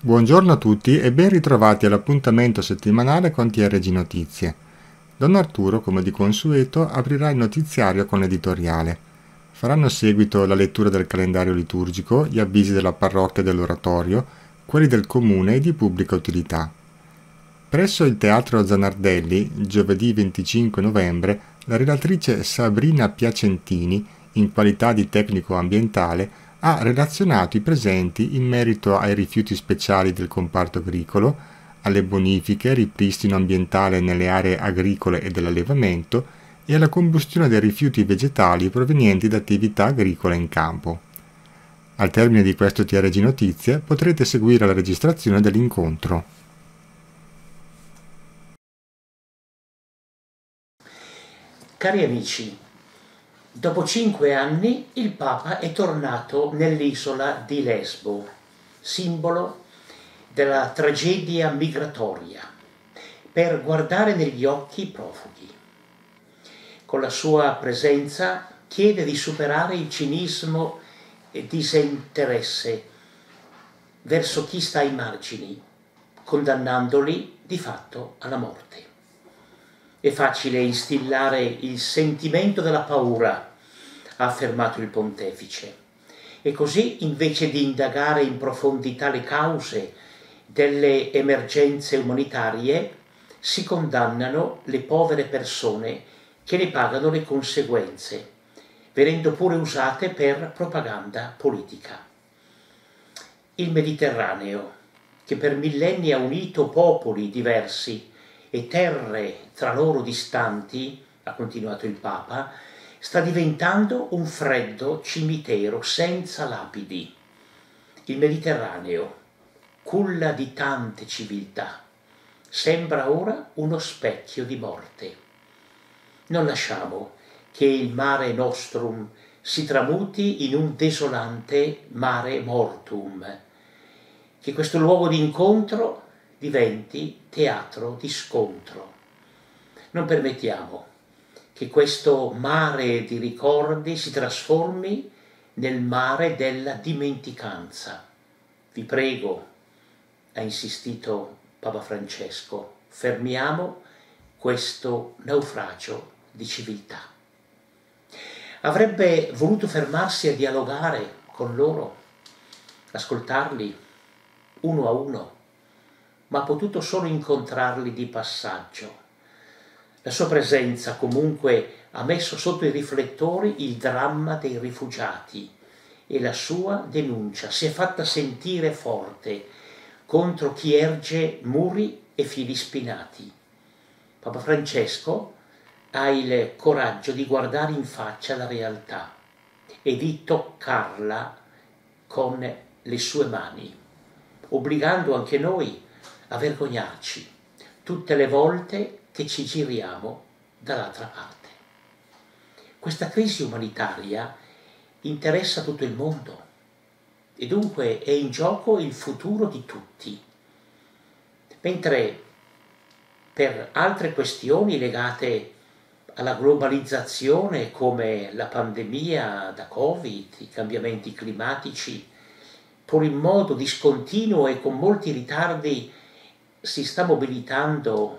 Buongiorno a tutti e ben ritrovati all'appuntamento settimanale con TRG Notizie. Don Arturo, come di consueto, aprirà il notiziario con l'editoriale. Faranno seguito la lettura del calendario liturgico, gli avvisi della parrocchia e dell'oratorio, quelli del comune e di pubblica utilità. Presso il Teatro Zanardelli, giovedì 25 novembre, la relatrice Sabrina Piacentini, in qualità di tecnico ambientale, ha relazionato i presenti in merito ai rifiuti speciali del comparto agricolo, alle bonifiche, ripristino ambientale nelle aree agricole e dell'allevamento e alla combustione dei rifiuti vegetali provenienti da attività agricole in campo. Al termine di questo TRG Notizie potrete seguire la registrazione dell'incontro. Cari amici, dopo 5 anni il Papa è tornato nell'isola di Lesbo, simbolo della tragedia migratoria, per guardare negli occhi i profughi. Con la sua presenza chiede di superare il cinismo e disinteresse verso chi sta ai margini, condannandoli di fatto alla morte. È facile instillare il sentimento della paura, ha affermato il pontefice. E così, invece di indagare in profondità le cause delle emergenze umanitarie, si condannano le povere persone che ne pagano le conseguenze, venendo pure usate per propaganda politica. Il Mediterraneo, che per millenni ha unito popoli diversi e terre tra loro distanti, ha continuato il Papa, sta diventando un freddo cimitero senza lapidi. Il Mediterraneo, culla di tante civiltà, sembra ora uno specchio di morte. Non lasciamo che il Mare Nostrum si tramuti in un desolante Mare Mortum, che questo luogo di incontro diventi teatro di scontro. Non permettiamo che questo mare di ricordi si trasformi nel mare della dimenticanza. Vi prego, ha insistito Papa Francesco, fermiamo questo naufragio di civiltà. Avrebbe voluto fermarsi a dialogare con loro, ascoltarli uno a uno, ma ha potuto solo incontrarli di passaggio. La sua presenza comunque ha messo sotto i riflettori il dramma dei rifugiati e la sua denuncia si è fatta sentire forte contro chi erge muri e fili spinati. Papa Francesco ha il coraggio di guardare in faccia la realtà e di toccarla con le sue mani, obbligando anche noi a vergognarci tutte le volte che ci giriamo dall'altra parte. Questa crisi umanitaria interessa tutto il mondo e dunque è in gioco il futuro di tutti. Mentre per altre questioni legate alla globalizzazione come la pandemia da Covid, i cambiamenti climatici, pur in modo discontinuo e con molti ritardi si sta mobilitando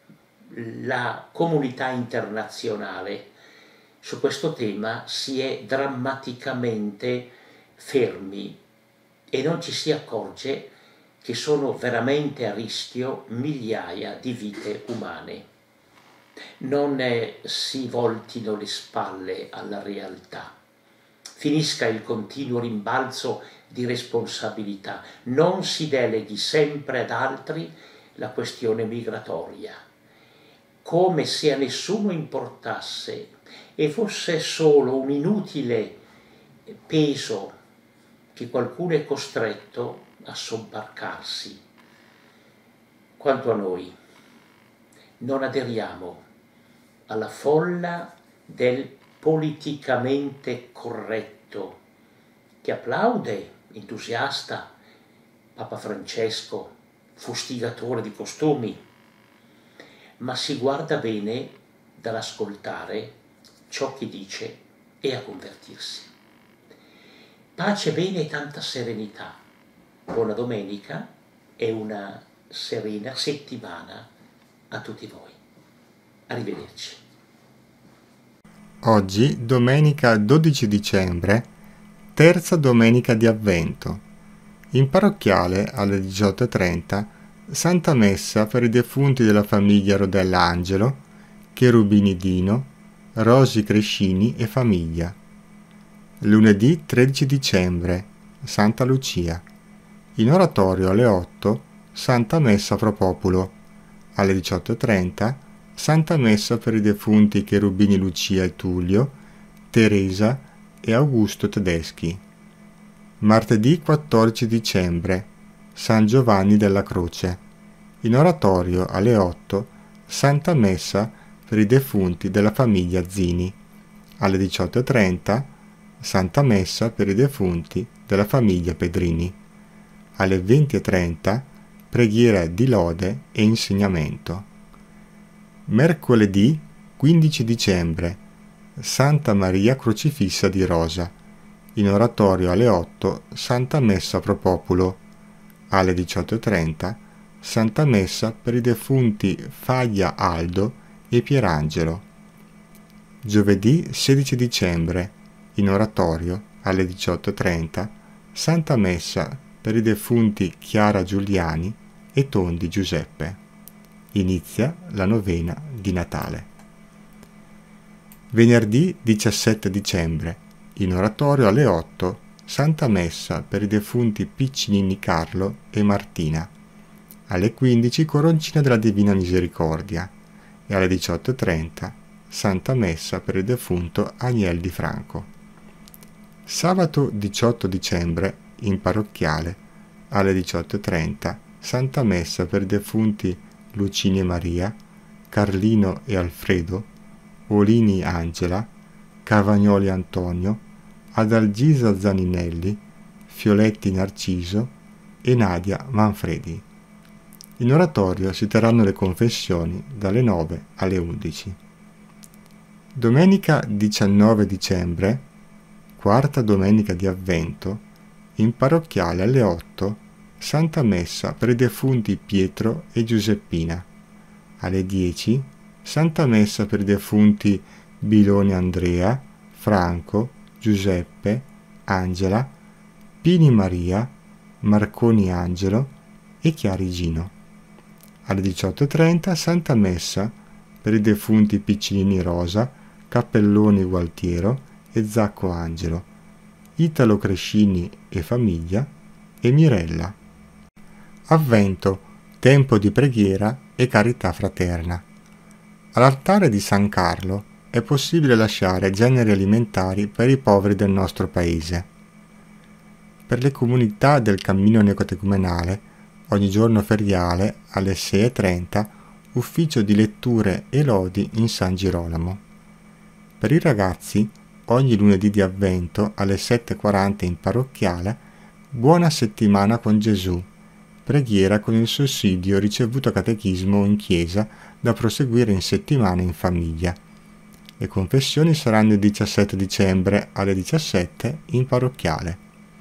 la comunità internazionale. Su questo tema si è drammaticamente fermi e non ci si accorge che sono veramente a rischio migliaia di vite umane. Non si voltino le spalle alla realtà. Finisca il continuo rimbalzo di responsabilità. Non si deleghi sempre ad altri la questione migratoria, come se a nessuno importasse e fosse solo un inutile peso che qualcuno è costretto a sobbarcarsi. Quanto a noi, non aderiamo alla folla del politicamente corretto che applaude, entusiasta, Papa Francesco, fustigatore di costumi, ma si guarda bene dall'ascoltare ciò che dice e a convertirsi. Pace, bene e tanta serenità. Buona domenica e una serena settimana a tutti voi. Arrivederci. Oggi, domenica 12 dicembre, terza domenica di Avvento. In parrocchiale alle 18:30 Santa Messa per i defunti della famiglia Rodella Angelo, Cherubini Dino, Rosi Crescini e famiglia. Lunedì 13 dicembre, Santa Lucia. In oratorio alle 8, Santa Messa pro populo. Alle 18:30, Santa Messa per i defunti Cherubini Lucia e Tullio, Teresa e Augusto Tedeschi. Martedì 14 dicembre, San Giovanni della Croce. In oratorio alle 8, Santa Messa per i defunti della famiglia Zini. Alle 18:30, Santa Messa per i defunti della famiglia Pedrini. Alle 20:30, preghiera di lode e insegnamento. Mercoledì 15 dicembre, Santa Maria Crocifissa di Rosa. In oratorio alle 8, Santa Messa pro populo. Alle 18:30, Santa Messa per i defunti Faglia Aldo e Pierangelo. Giovedì 16 dicembre, in oratorio alle 18:30, Santa Messa per i defunti Chiara Giuliani e Tondi Giuseppe. Inizia la novena di Natale. Venerdì 17 dicembre, in oratorio alle 8, Santa Messa per i defunti Piccinini Carlo e Martina. Alle 15 Coroncina della Divina Misericordia e alle 18:30 Santa Messa per il defunto Agnel Di Franco. Sabato 18 dicembre, in parrocchiale, alle 18:30 Santa Messa per i defunti Lucini e Maria, Carlino e Alfredo, Olini Angela, Cavagnoli Antonio, Adalgisa Zaninelli, Fioletti Narciso e Nadia Manfredi. In oratorio si terranno le confessioni dalle 9 alle 11. Domenica 19 dicembre, quarta domenica di Avvento, in parrocchiale alle 8, Santa Messa per i defunti Pietro e Giuseppina. Alle 10, Santa Messa per i defunti Bilone Andrea, Franco, Giuseppe, Angela, Pini Maria, Marconi Angelo e Chiari Gino. Alle 18:30 Santa Messa per i defunti Piccinini Rosa, Cappelloni Gualtiero e Zacco Angelo, Italo Crescini e famiglia e Mirella. Avvento, tempo di preghiera e carità fraterna. All'altare di San Carlo è possibile lasciare generi alimentari per i poveri del nostro paese. Per le comunità del cammino neocatecumenale, ogni giorno feriale alle 6:30, ufficio di letture e lodi in San Girolamo. Per i ragazzi, ogni lunedì di Avvento alle 7:40 in parrocchiale, Buona settimana con Gesù, preghiera con il sussidio ricevuto a catechismo in chiesa da proseguire in settimana in famiglia. Le confessioni saranno il 17 dicembre alle 17 in parrocchiale.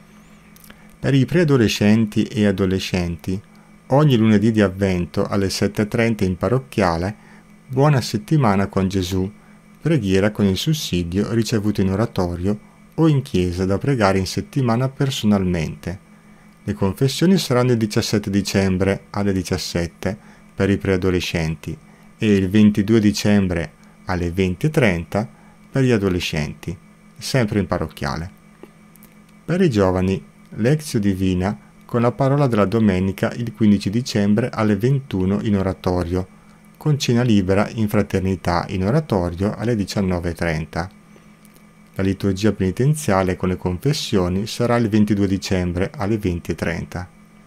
Per i preadolescenti e adolescenti, ogni lunedì di Avvento alle 7:30 in parrocchiale, Buona settimana con Gesù, preghiera con il sussidio ricevuto in oratorio o in chiesa da pregare in settimana personalmente. Le confessioni saranno il 17 dicembre alle 17 per i preadolescenti e il 22 dicembre alle 20:30 per gli adolescenti, sempre in parrocchiale. Per i giovani, Lectio Divina con la parola della domenica il 15 dicembre alle 21 in oratorio, con cena libera in fraternità in oratorio alle 19:30. La liturgia penitenziale con le confessioni sarà il 22 dicembre alle 20:30.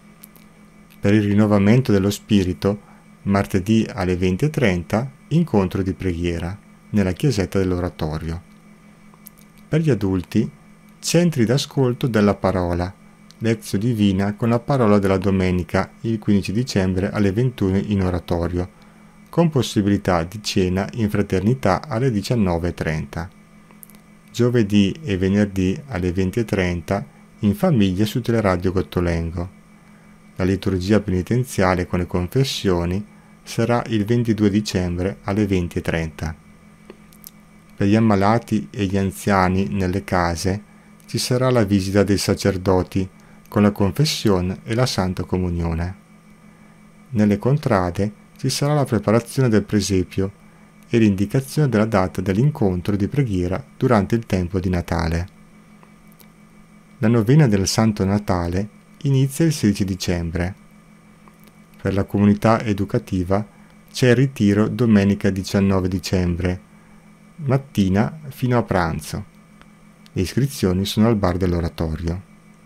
Per il rinnovamento dello spirito, martedì alle 20:30, incontro di preghiera nella chiesetta dell'oratorio. Per gli adulti, centri d'ascolto della parola, Lectio Divina con la parola della domenica il 15 dicembre alle 21 in oratorio, con possibilità di cena in fraternità alle 19:30. Giovedì e venerdì alle 20:30 in famiglia su Teleradio Gottolengo. La liturgia penitenziale con le confessioni sarà il 22 dicembre alle 20:30. Per gli ammalati e gli anziani nelle case ci sarà la visita dei sacerdoti con la confessione e la Santa Comunione. Nelle contrade ci sarà la preparazione del presepio e l'indicazione della data dell'incontro di preghiera durante il tempo di Natale. La novena del Santo Natale inizia il 16 dicembre. Per la comunità educativa c'è il ritiro domenica 19 dicembre, mattina fino a pranzo. Le iscrizioni sono al bar dell'oratorio.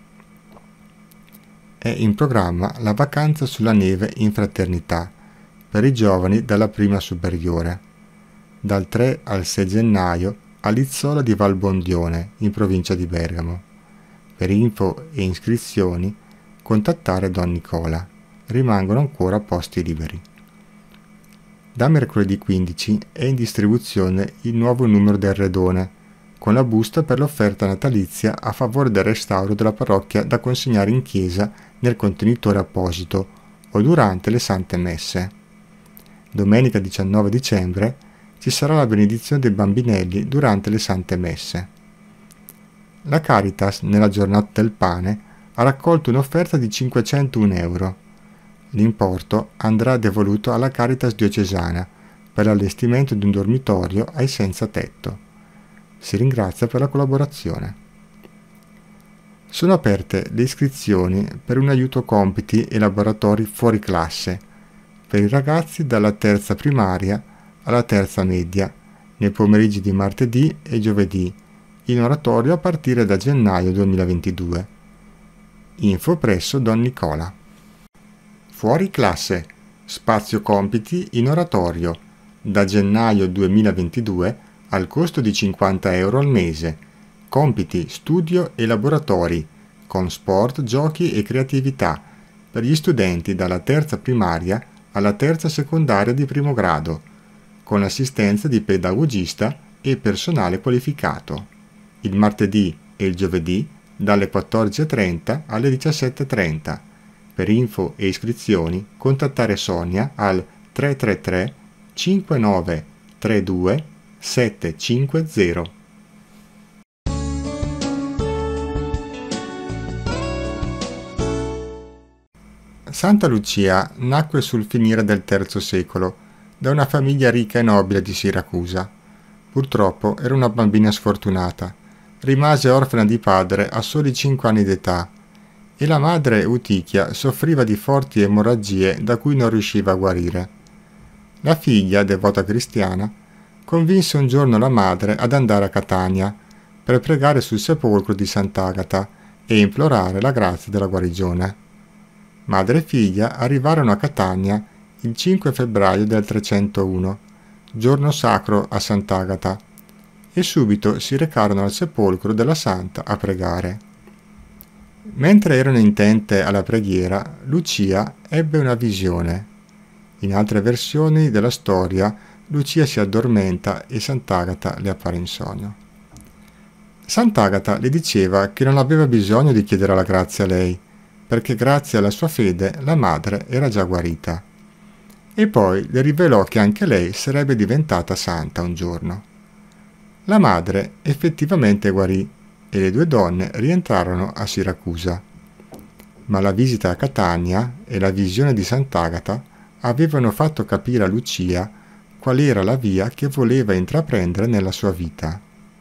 È in programma la vacanza sulla neve in fraternità per i giovani dalla prima superiore, dal 3 al 6 gennaio all'Izzola di Valbondione, in provincia di Bergamo. Per info e iscrizioni contattare Don Nicola. Rimangono ancora posti liberi. Da mercoledì 15 è in distribuzione il nuovo numero del Redone, con la busta per l'offerta natalizia a favore del restauro della parrocchia da consegnare in chiesa nel contenitore apposito o durante le Sante Messe. Domenica 19 dicembre ci sarà la benedizione dei bambinelli durante le Sante Messe. La Caritas, nella giornata del pane, ha raccolto un'offerta di 501 euro. L'importo andrà devoluto alla Caritas diocesana per l'allestimento di un dormitorio ai senza tetto. Si ringrazia per la collaborazione. Sono aperte le iscrizioni per un aiuto compiti e laboratori fuori classe per i ragazzi dalla terza primaria alla terza media nei pomeriggi di martedì e giovedì in oratorio a partire da gennaio 2022. Info presso Don Nicola. Fuori classe, spazio compiti in oratorio, da gennaio 2022 al costo di 50 euro al mese, compiti, studio e laboratori, con sport, giochi e creatività, per gli studenti dalla terza primaria alla terza secondaria di primo grado, con assistenza di pedagogista e personale qualificato, il martedì e il giovedì dalle 14:30 alle 17:30. Per info e iscrizioni contattare Sonia al 333 5932 750. Santa Lucia nacque sul finire del III secolo da una famiglia ricca e nobile di Siracusa. Purtroppo era una bambina sfortunata. Rimase orfana di padre a soli 5 anni d'età e la madre Utichia soffriva di forti emorragie da cui non riusciva a guarire. La figlia, devota cristiana, convinse un giorno la madre ad andare a Catania per pregare sul sepolcro di Sant'Agata e implorare la grazia della guarigione. Madre e figlia arrivarono a Catania il 5 febbraio del 301, giorno sacro a Sant'Agata, e subito si recarono al sepolcro della santa a pregare. Mentre erano intente alla preghiera, Lucia ebbe una visione. In altre versioni della storia, Lucia si addormenta e Sant'Agata le appare in sogno. Sant'Agata le diceva che non aveva bisogno di chiedere la grazia a lei, perché grazie alla sua fede la madre era già guarita. E poi le rivelò che anche lei sarebbe diventata santa un giorno. La madre effettivamente guarì e le due donne rientrarono a Siracusa. Ma la visita a Catania e la visione di Sant'Agata avevano fatto capire a Lucia qual era la via che voleva intraprendere nella sua vita.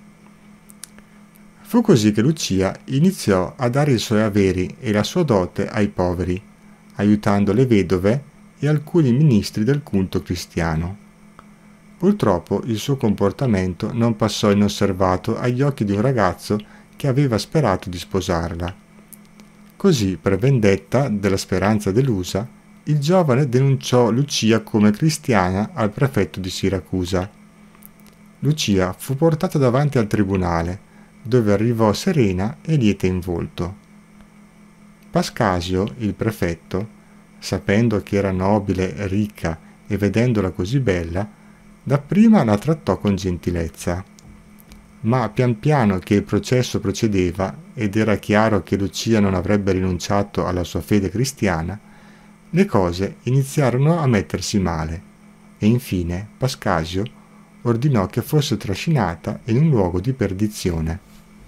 Fu così che Lucia iniziò a dare i suoi averi e la sua dote ai poveri, aiutando le vedove e alcuni ministri del culto cristiano. Purtroppo il suo comportamento non passò inosservato agli occhi di un ragazzo che aveva sperato di sposarla. Così, per vendetta della speranza delusa, il giovane denunciò Lucia come cristiana al prefetto di Siracusa. Lucia fu portata davanti al tribunale, dove arrivò serena e lieta in volto. Pascasio, il prefetto, sapendo che era nobile, ricca e vedendola così bella, dapprima la trattò con gentilezza. Ma pian piano che il processo procedeva ed era chiaro che Lucia non avrebbe rinunciato alla sua fede cristiana, le cose iniziarono a mettersi male e infine Pascasio ordinò che fosse trascinata in un luogo di perdizione.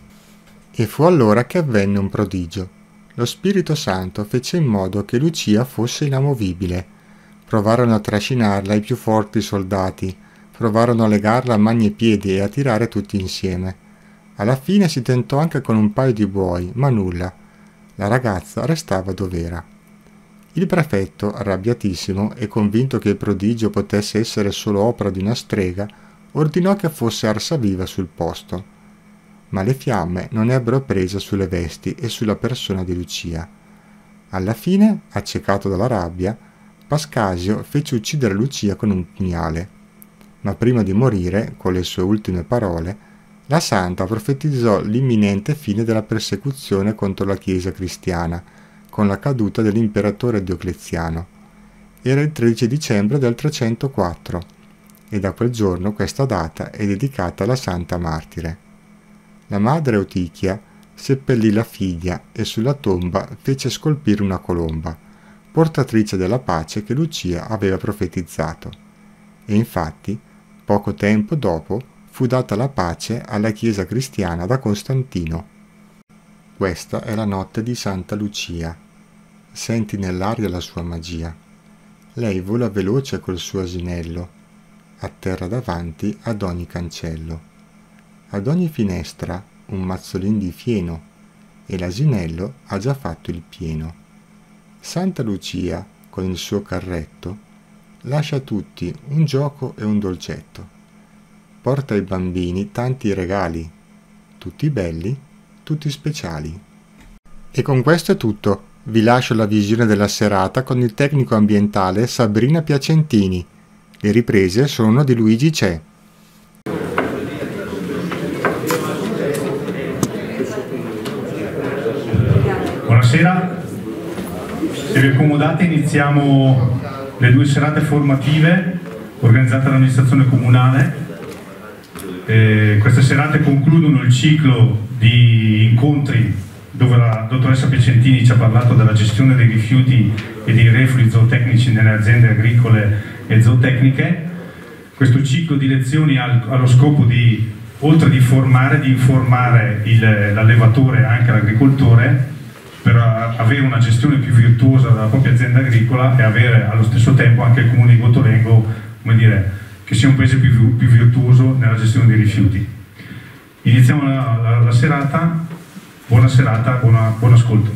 E fu allora che avvenne un prodigio. Lo Spirito Santo fece in modo che Lucia fosse inamovibile. Provarono a trascinarla i più forti soldati, provarono a legarla a mani e piedi e a tirare tutti insieme. Alla fine si tentò anche con un paio di buoi, ma nulla. La ragazza restava dov'era. Il prefetto, arrabbiatissimo e convinto che il prodigio potesse essere solo opera di una strega, ordinò che fosse arsa viva sul posto. Ma le fiamme non ebbero presa sulle vesti e sulla persona di Lucia. Alla fine, accecato dalla rabbia, Pascasio fece uccidere Lucia con un pugnale. Ma prima di morire, con le sue ultime parole, la santa profetizzò l'imminente fine della persecuzione contro la Chiesa cristiana, con la caduta dell'imperatore Diocleziano. Era il 13 dicembre del 304, e da quel giorno questa data è dedicata alla santa martire. La madre Eutichia seppellì la figlia e sulla tomba fece scolpire una colomba, portatrice della pace che Lucia aveva profetizzato. E infatti, poco tempo dopo, fu data la pace alla Chiesa cristiana da Costantino. Questa è la notte di Santa Lucia. Senti nell'aria la sua magia. Lei vola veloce col suo asinello, atterra davanti ad ogni cancello. Ad ogni finestra un mazzolin di fieno, e l'asinello ha già fatto il pieno. Santa Lucia, con il suo carretto, lascia a tutti un gioco e un dolcetto. Porta ai bambini tanti regali, tutti belli, tutti speciali. E con questo è tutto. Vi lascio la visione della serata con il tecnico ambientale Sabrina Piacentini. Le riprese sono di Luigi C'è. Buonasera, se vi accomodate iniziamo le 2 serate formative organizzate dall'amministrazione comunale. Queste serate concludono il ciclo di incontri dove la dottoressa Piacentini ci ha parlato della gestione dei rifiuti e dei reflui zootecnici nelle aziende agricole e zootecniche. Questo ciclo di lezioni ha lo scopo di, oltre di formare, di informare l'allevatore e anche l'agricoltore per avere una gestione più virtuosa della propria azienda agricola e avere allo stesso tempo anche il comune di Gottolengo, come dire, che sia un paese più virtuoso nella gestione dei rifiuti. Iniziamo la serata. Buona serata, buon ascolto.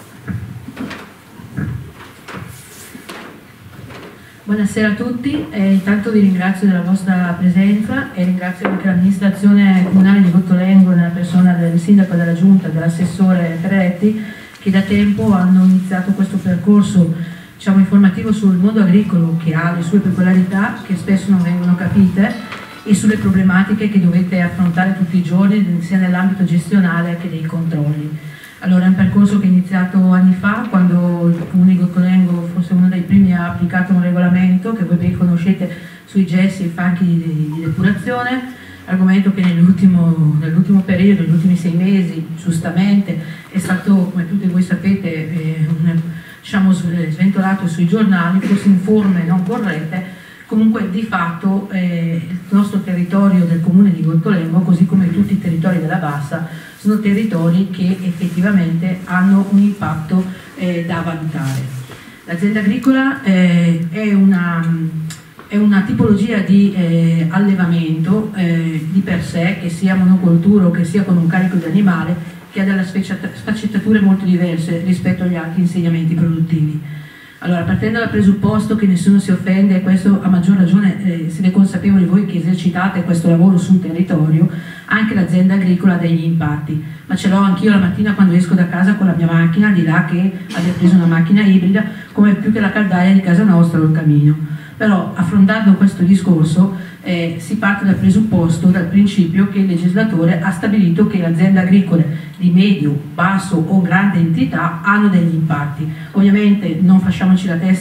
Buonasera a tutti, intanto vi ringrazio della vostra presenza e ringrazio anche l'amministrazione comunale di Gottolengo nella persona del sindaco della giunta, dell'assessore Ferretti, che da tempo hanno iniziato questo percorso, diciamo, informativo sul mondo agricolo, che ha le sue peculiarità che spesso non vengono capite, e sulle problematiche che dovete affrontare tutti i giorni sia nell'ambito gestionale che dei controlli. Allora, è un percorso che è iniziato anni fa, quando il comune di Gottolengo forse uno dei primi ha applicato un regolamento che voi ben conoscete sui gessi e i fanchi di depurazione, argomento che nell'ultimo periodo, negli ultimi 6 mesi, giustamente, è stato, come tutti voi sapete, diciamo, sventolato sui giornali, forse in forme non corrette. Comunque di fatto il nostro territorio del comune di Gottolengo, così come tutti i territori della Bassa, sono territori che effettivamente hanno un impatto da valutare. L'azienda agricola è una tipologia di allevamento di per sé, che sia monocoltura o che sia con un carico di animale, che ha delle sfaccettature molto diverse rispetto agli altri insegnamenti produttivi. Allora, partendo dal presupposto che nessuno si offende, e questo a maggior ragione siete consapevoli voi che esercitate questo lavoro sul territorio, anche l'azienda agricola ha degli impatti, ma ce l'ho anch'io la mattina quando esco da casa con la mia macchina, di là che abbia preso una macchina ibrida, come più che la caldaia di casa nostra o il camino. Però, affrontando questo discorso, si parte dal presupposto, dal principio che il legislatore ha stabilito che le aziende agricole di medio, basso o grande entità hanno degli impatti. Ovviamente non facciamoci la testa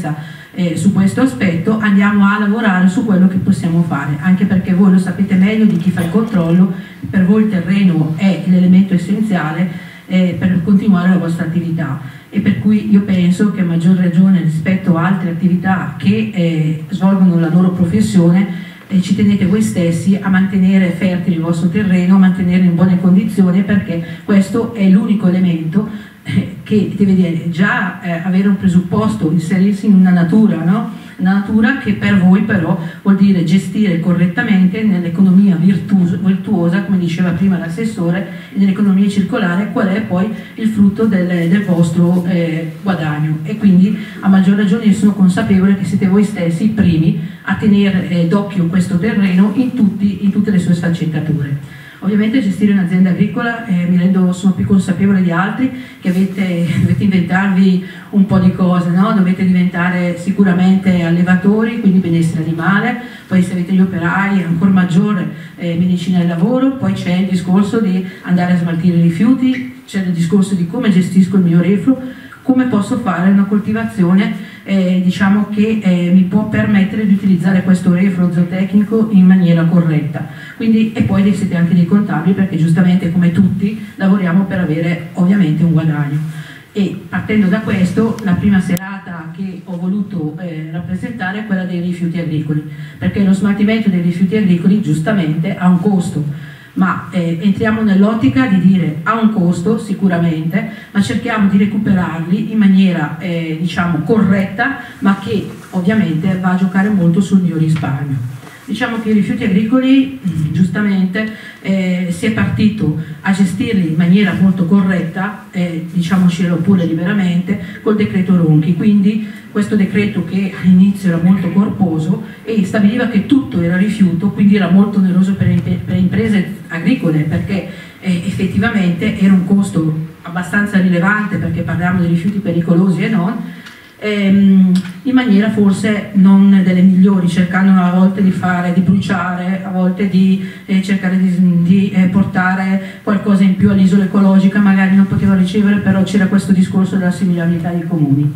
su questo aspetto, andiamo a lavorare su quello che possiamo fare, anche perché voi lo sapete meglio di chi fa il controllo, per voi il terreno è l'elemento essenziale per continuare la vostra attività, e per cui io penso che a maggior ragione rispetto a altre attività che svolgono la loro professione, ci tenete voi stessi a mantenere fertile il vostro terreno, a mantenerlo in buone condizioni, perché questo è l'unico elemento che deve già avere un presupposto, inserirsi in una natura, no? Una natura che per voi però vuol dire gestire correttamente nell'economia virtuosa, come diceva prima l'assessore, e nell'economia circolare, qual è poi il frutto del vostro guadagno. E quindi a maggior ragione io sono consapevole che siete voi stessi i primi a tenere d'occhio questo terreno in tutte le sue sfaccettature. Ovviamente gestire un'azienda agricola, sono più consapevole di altri che dovete inventarvi un po' di cose, no? Dovete diventare sicuramente allevatori, quindi benessere animale, poi se avete gli operai ancora maggiore medicina del lavoro, poi c'è il discorso di andare a smaltire i rifiuti, c'è il discorso di come gestisco il mio refluo, come posso fare una coltivazione diciamo che mi può permettere di utilizzare questo refluo zootecnico in maniera corretta. Quindi, e poi siete anche dei contabili, perché giustamente come tutti lavoriamo per avere ovviamente un guadagno. E partendo da questo, la prima serata che ho voluto rappresentare è quella dei rifiuti agricoli, perché lo smaltimento dei rifiuti agricoli giustamente ha un costo. Ma entriamo nell'ottica di dire ha un costo sicuramente, ma cerchiamo di recuperarli in maniera diciamo corretta, ma che ovviamente va a giocare molto sul mio risparmio. Diciamo che i rifiuti agricoli giustamente si è partito a gestirli in maniera molto corretta, diciamocelo pure liberamente, col decreto Ronchi. Quindi questo decreto, che all'inizio era molto corposo e stabiliva che tutto era rifiuto, quindi era molto oneroso per le imprese agricole, perché effettivamente era un costo abbastanza rilevante, perché parliamo di rifiuti pericolosi e non, in maniera forse non delle migliori, cercando a volte di bruciare, a volte di cercare di portare qualcosa in più all'isola ecologica, magari non poteva ricevere, però c'era questo discorso dell'assimilabilità dei comuni.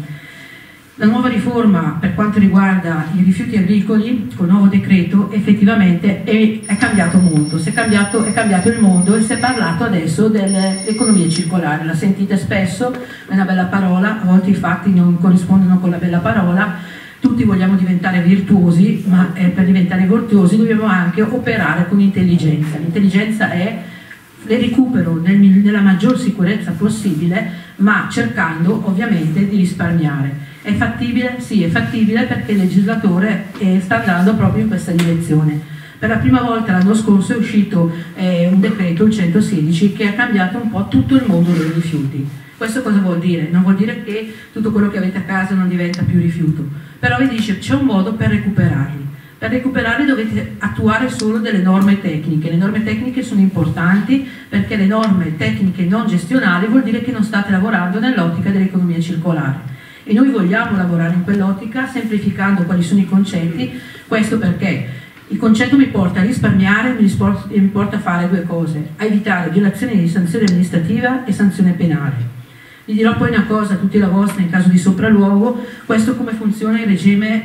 La nuova riforma per quanto riguarda i rifiuti agricoli, col nuovo decreto, effettivamente è cambiato molto, è cambiato il mondo, e si è parlato adesso dell'economia circolare. La sentite spesso, è una bella parola, a volte i fatti non corrispondono con la bella parola. Tutti vogliamo diventare virtuosi, ma per diventare virtuosi dobbiamo anche operare con intelligenza. L'intelligenza è il recupero nella maggior sicurezza possibile, ma cercando ovviamente di risparmiare. È fattibile? Sì, è fattibile, perché il legislatore sta andando proprio in questa direzione. Per la prima volta l'anno scorso è uscito un decreto, il 116, che ha cambiato un po' tutto il mondo dei rifiuti. Questo cosa vuol dire? Non vuol dire che tutto quello che avete a casa non diventa più rifiuto, però vi dice c'è un modo per recuperarli. Per recuperarli dovete attuare solo delle norme tecniche. Le norme tecniche sono importanti, perché le norme tecniche non gestionali vuol dire che non state lavorando nell'ottica dell'economia circolare. E noi vogliamo lavorare in quell'ottica, semplificando quali sono i concetti. Questo perché il concetto mi porta a risparmiare, mi porta a fare due cose: a evitare violazioni di sanzione amministrativa e sanzione penale. Vi dirò poi una cosa, tutti la vostra, in caso di sopralluogo, questo come funziona il regime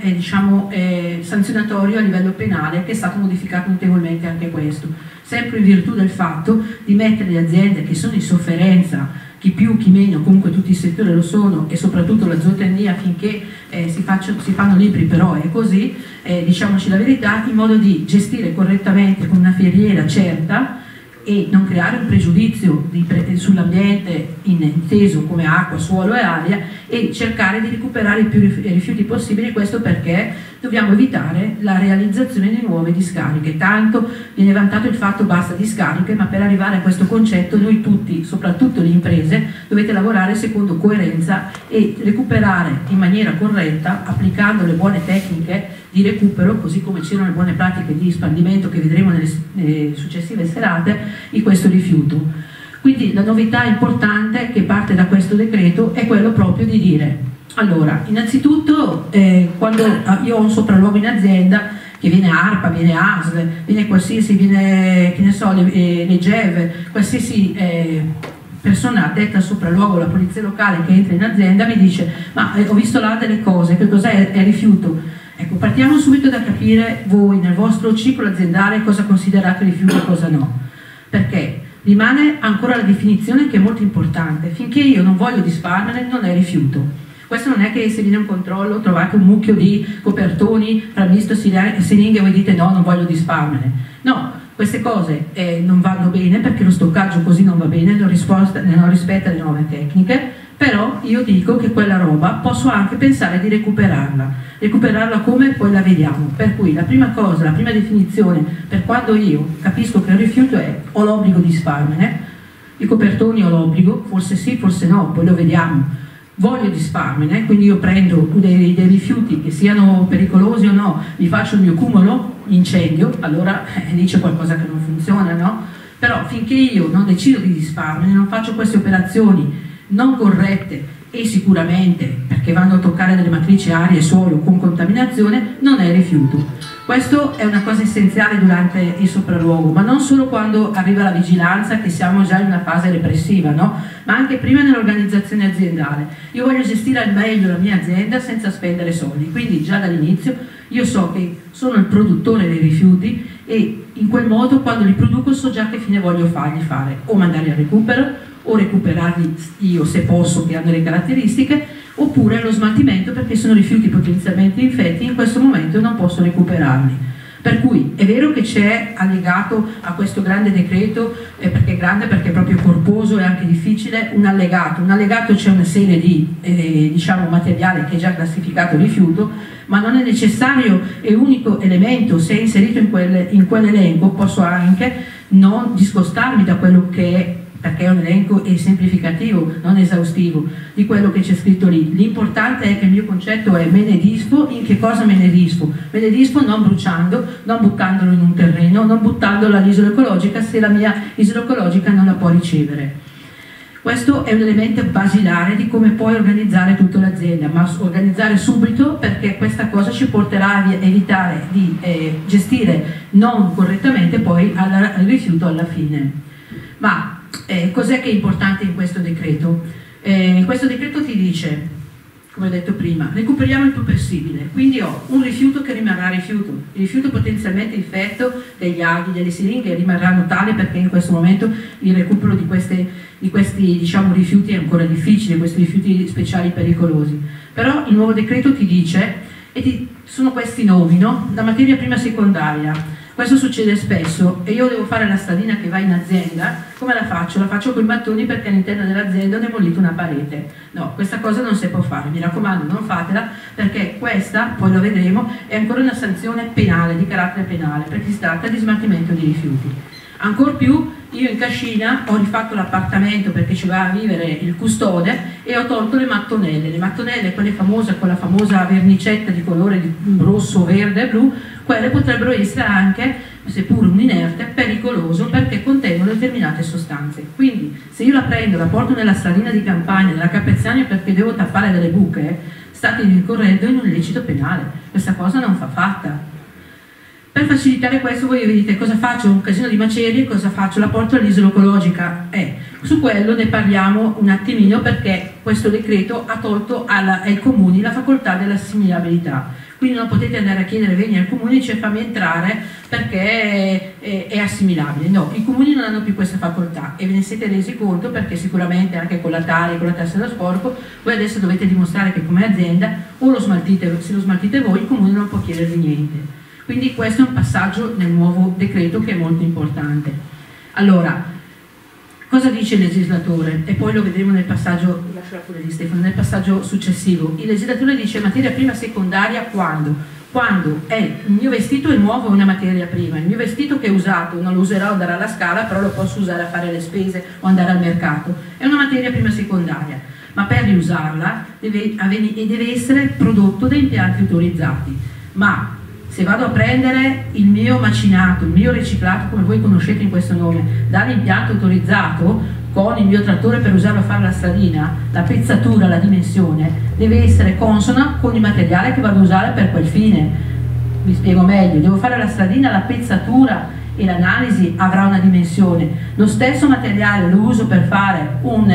sanzionatorio a livello penale, che è stato modificato notevolmente anche questo, sempre in virtù del fatto di mettere le aziende che sono in sofferenza, chi più chi meno, comunque tutti i settori lo sono, e soprattutto la zootecnia, finché si fanno libri, però è così, diciamoci la verità, in modo di gestire correttamente con una filiera certa e non creare un pregiudizio sull'ambiente inteso come acqua, suolo e aria, e cercare di recuperare i più rifiuti possibili. Questo perché dobbiamo evitare la realizzazione di nuove discariche. Tanto viene vantato il fatto basta discariche, ma per arrivare a questo concetto noi tutti, soprattutto le imprese, dovete lavorare secondo coerenza e recuperare in maniera corretta, applicando le buone tecniche di recupero, così come c'erano le buone pratiche di spandimento che vedremo nelle successive serate, di questo rifiuto. Quindi la novità importante che parte da questo decreto è quello proprio di dire: allora, innanzitutto quando io ho un sopralluogo in azienda, che viene ARPA, viene ASL, viene qualsiasi, viene, che ne so, le GEV, qualsiasi persona addetta al sopralluogo, la polizia locale che entra in azienda, mi dice: ma ho visto là delle cose, che cos'è? È rifiuto. Ecco, partiamo subito da capire voi nel vostro ciclo aziendale cosa considerate rifiuto e cosa no, perché rimane ancora la definizione che è molto importante: finché io non voglio disfarmene non è rifiuto. Questo non è che se viene un controllo trovate un mucchio di copertoni tra misto e siringhe e voi dite no, non voglio disfarmene. No, queste cose non vanno bene perché lo stoccaggio così non va bene, non rispetta le nuove tecniche, però io dico che quella roba posso anche pensare di recuperarla come poi la vediamo. Per cui la prima cosa, la prima definizione per quando io capisco che il rifiuto è: ho l'obbligo di disfarmene, i copertoni ho l'obbligo, forse sì, forse no, poi lo vediamo. Voglio disfarmene, quindi io prendo dei rifiuti che siano pericolosi o no, mi faccio il mio cumulo, incendio, allora lì c'è qualcosa che non funziona, no? Però finché io non decido di disfarmene, non faccio queste operazioni non corrette e sicuramente perché vanno a toccare delle matrici aria e suolo con contaminazione, non è rifiuto. Questo è una cosa essenziale durante il sopralluogo, ma non solo quando arriva la vigilanza, che siamo già in una fase repressiva, no? Ma anche prima nell'organizzazione aziendale. Io voglio gestire al meglio la mia azienda senza spendere soldi, quindi già dall'inizio io so che sono il produttore dei rifiuti e in quel modo quando li produco so già che fine voglio fargli fare: o mandarli al recupero, o recuperarli io se posso, che hanno le caratteristiche, oppure allo smaltimento perché sono rifiuti potenzialmente infetti, in questo momento non posso recuperarli. Per cui è vero che c'è allegato a questo grande decreto, perché è grande, perché è proprio corposo e anche difficile, un allegato c'è una serie di diciamo materiale che è già classificato rifiuto, ma non è necessario e unico elemento. Se è inserito in quell'elenco posso anche non discostarmi da quello che è, perché è un elenco semplificativo, non esaustivo, di quello che c'è scritto lì. L'importante è che il mio concetto è: me ne disfo. In che cosa me ne disfo? Me ne disfo non bruciando, non buttandolo in un terreno, non buttandolo all'isola ecologica se la mia isola ecologica non la può ricevere. Questo è un elemento basilare di come puoi organizzare tutta l'azienda, ma organizzare subito, perché questa cosa ci porterà a evitare di gestire non correttamente poi il rifiuto alla fine. Ma cos'è che è importante in questo decreto? In questo decreto ti dice, come ho detto prima, recuperiamo il più possibile, quindi ho un rifiuto che rimarrà rifiuto, il rifiuto potenzialmente infetto degli aghi, delle siringhe rimarranno tali perché in questo momento il recupero di questi diciamo, rifiuti è ancora difficile, questi rifiuti speciali pericolosi. Però il nuovo decreto ti dice, sono questi nomi, no? La materia prima secondaria. Questo succede spesso e io devo fare la stradina che va in azienda, come la faccio? La faccio con i mattoni perché all'interno dell'azienda ho demolito una parete. No, questa cosa non si può fare, mi raccomando, non fatela, perché questa, poi lo vedremo, è ancora una sanzione penale, di carattere penale, perché si tratta di smaltimento di rifiuti. Ancor più, io in Cascina ho rifatto l'appartamento perché ci va a vivere il custode e ho tolto le mattonelle, quelle famose con la famosa vernicetta di colore di rosso, verde e blu. Quelle potrebbero essere anche, seppur un inerte, pericoloso perché contengono determinate sostanze. Quindi se io la prendo, la porto nella stradina di campagna, nella Cappezzania perché devo tappare delle buche, state incorrendo in un illecito penale. Questa cosa non va fatta. Per facilitare questo voi vi dite: cosa faccio? Un casino di macerie, cosa faccio? La porto all'isola ecologica? Su quello ne parliamo un attimino, perché questo decreto ha tolto ai comuni la facoltà dell'assimilabilità. Quindi non potete andare a chiedere: vieni al comune e dice fammi entrare perché è assimilabile. No, i comuni non hanno più questa facoltà e ve ne siete resi conto, perché sicuramente anche con la taglia, con la tassa da sporco, voi adesso dovete dimostrare che come azienda o lo smaltite, se lo smaltite voi, il comune non può chiedervi niente. Quindi questo è un passaggio nel nuovo decreto che è molto importante. Allora, cosa dice il legislatore? E poi lo vedremo nel passaggio, lascio pure di Stefano, nel passaggio successivo. Il legislatore dice materia prima secondaria quando? Quando il mio vestito è nuovo, è una materia prima, il mio vestito che è usato non lo userò andare alla scala, però lo posso usare a fare le spese o andare al mercato, è una materia prima secondaria, ma per riusarla deve essere prodotto da impianti autorizzati. Ma se vado a prendere il mio macinato, il mio riciclato, come voi conoscete in questo nome, dall'impianto autorizzato, con il mio trattore per usarlo a fare la stradina, la pezzatura, la dimensione, deve essere consona con il materiale che vado a usare per quel fine. Vi spiego meglio: devo fare la stradina, la pezzatura e l'analisi avrà una dimensione. Lo stesso materiale lo uso per fare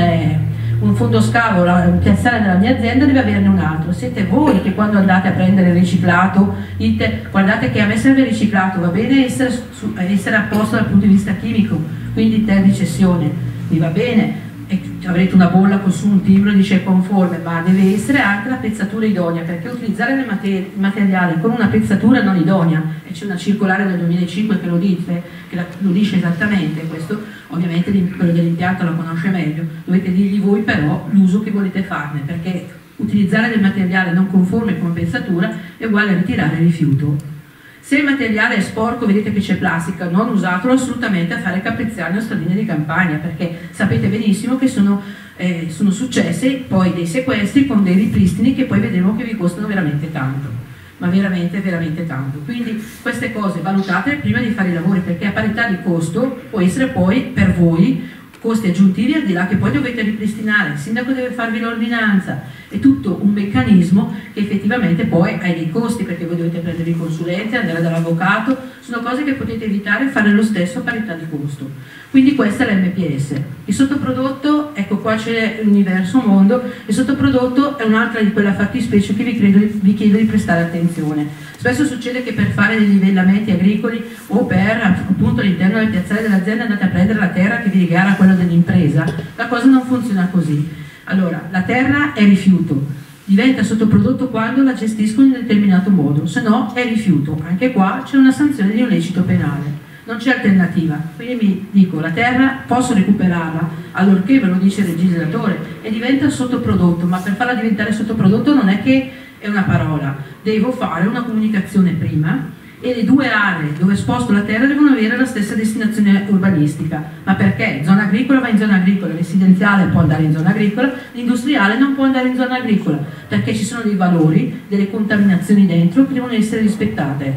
un fondoscavo, un piazzale della mia azienda, deve averne un altro. Siete voi che quando andate a prendere il riciclato dite: guardate che a me serve il riciclato, va bene essere a posto dal punto di vista chimico, quindi interdicessione, mi va bene, e avrete una bolla su un timbro e dice conforme, ma deve essere anche la pezzatura idonea, perché utilizzare il materiale con una pezzatura non idonea, e c'è una circolare del 2005 che lo dice esattamente questo, ovviamente quello dell'impianto lo conosce meglio, dovete dirgli voi però l'uso che volete farne, perché utilizzare del materiale non conforme come pezzatura è uguale a ritirare il rifiuto. Se il materiale è sporco, vedete che c'è plastica, non usatelo assolutamente a fare capriziani o stradine di campagna, perché sapete benissimo che sono successi poi dei sequestri con dei ripristini che poi vedremo che vi costano veramente tanto, ma veramente veramente tanto. Quindi queste cose valutate prima di fare i lavori, perché a parità di costo può essere poi per voi costi aggiuntivi, al di là che poi dovete ripristinare, il sindaco deve farvi l'ordinanza, è tutto un meccanismo che effettivamente poi ha dei costi, perché voi dovete prendere i consulenti, andare dall'avvocato, sono cose che potete evitare e fare lo stesso a parità di costo. Quindi questa è l'MPS. Il sottoprodotto, ecco qua c'è l'universo mondo, il sottoprodotto è un'altra di quella fattispecie che vi chiedo di prestare attenzione. Spesso succede che per fare dei livellamenti agricoli o per appunto all'interno del piazzale dell'azienda andate a prendere la terra che vi regala quella dell'impresa, la cosa non funziona così. Allora, la terra è rifiuto, diventa sottoprodotto quando la gestiscono in un determinato modo, se no è rifiuto. Anche qua c'è una sanzione di un illecito penale, non c'è alternativa. Quindi mi dico, la terra posso recuperarla, allorché me lo dice il legislatore, e diventa sottoprodotto, ma per farla diventare sottoprodotto non è che è una parola, devo fare una comunicazione prima, e le due aree dove sposto la terra devono avere la stessa destinazione urbanistica. Ma perché? Zona agricola va in zona agricola, residenziale può andare in zona agricola, l'industriale non può andare in zona agricola, perché ci sono dei valori, delle contaminazioni dentro che devono essere rispettate.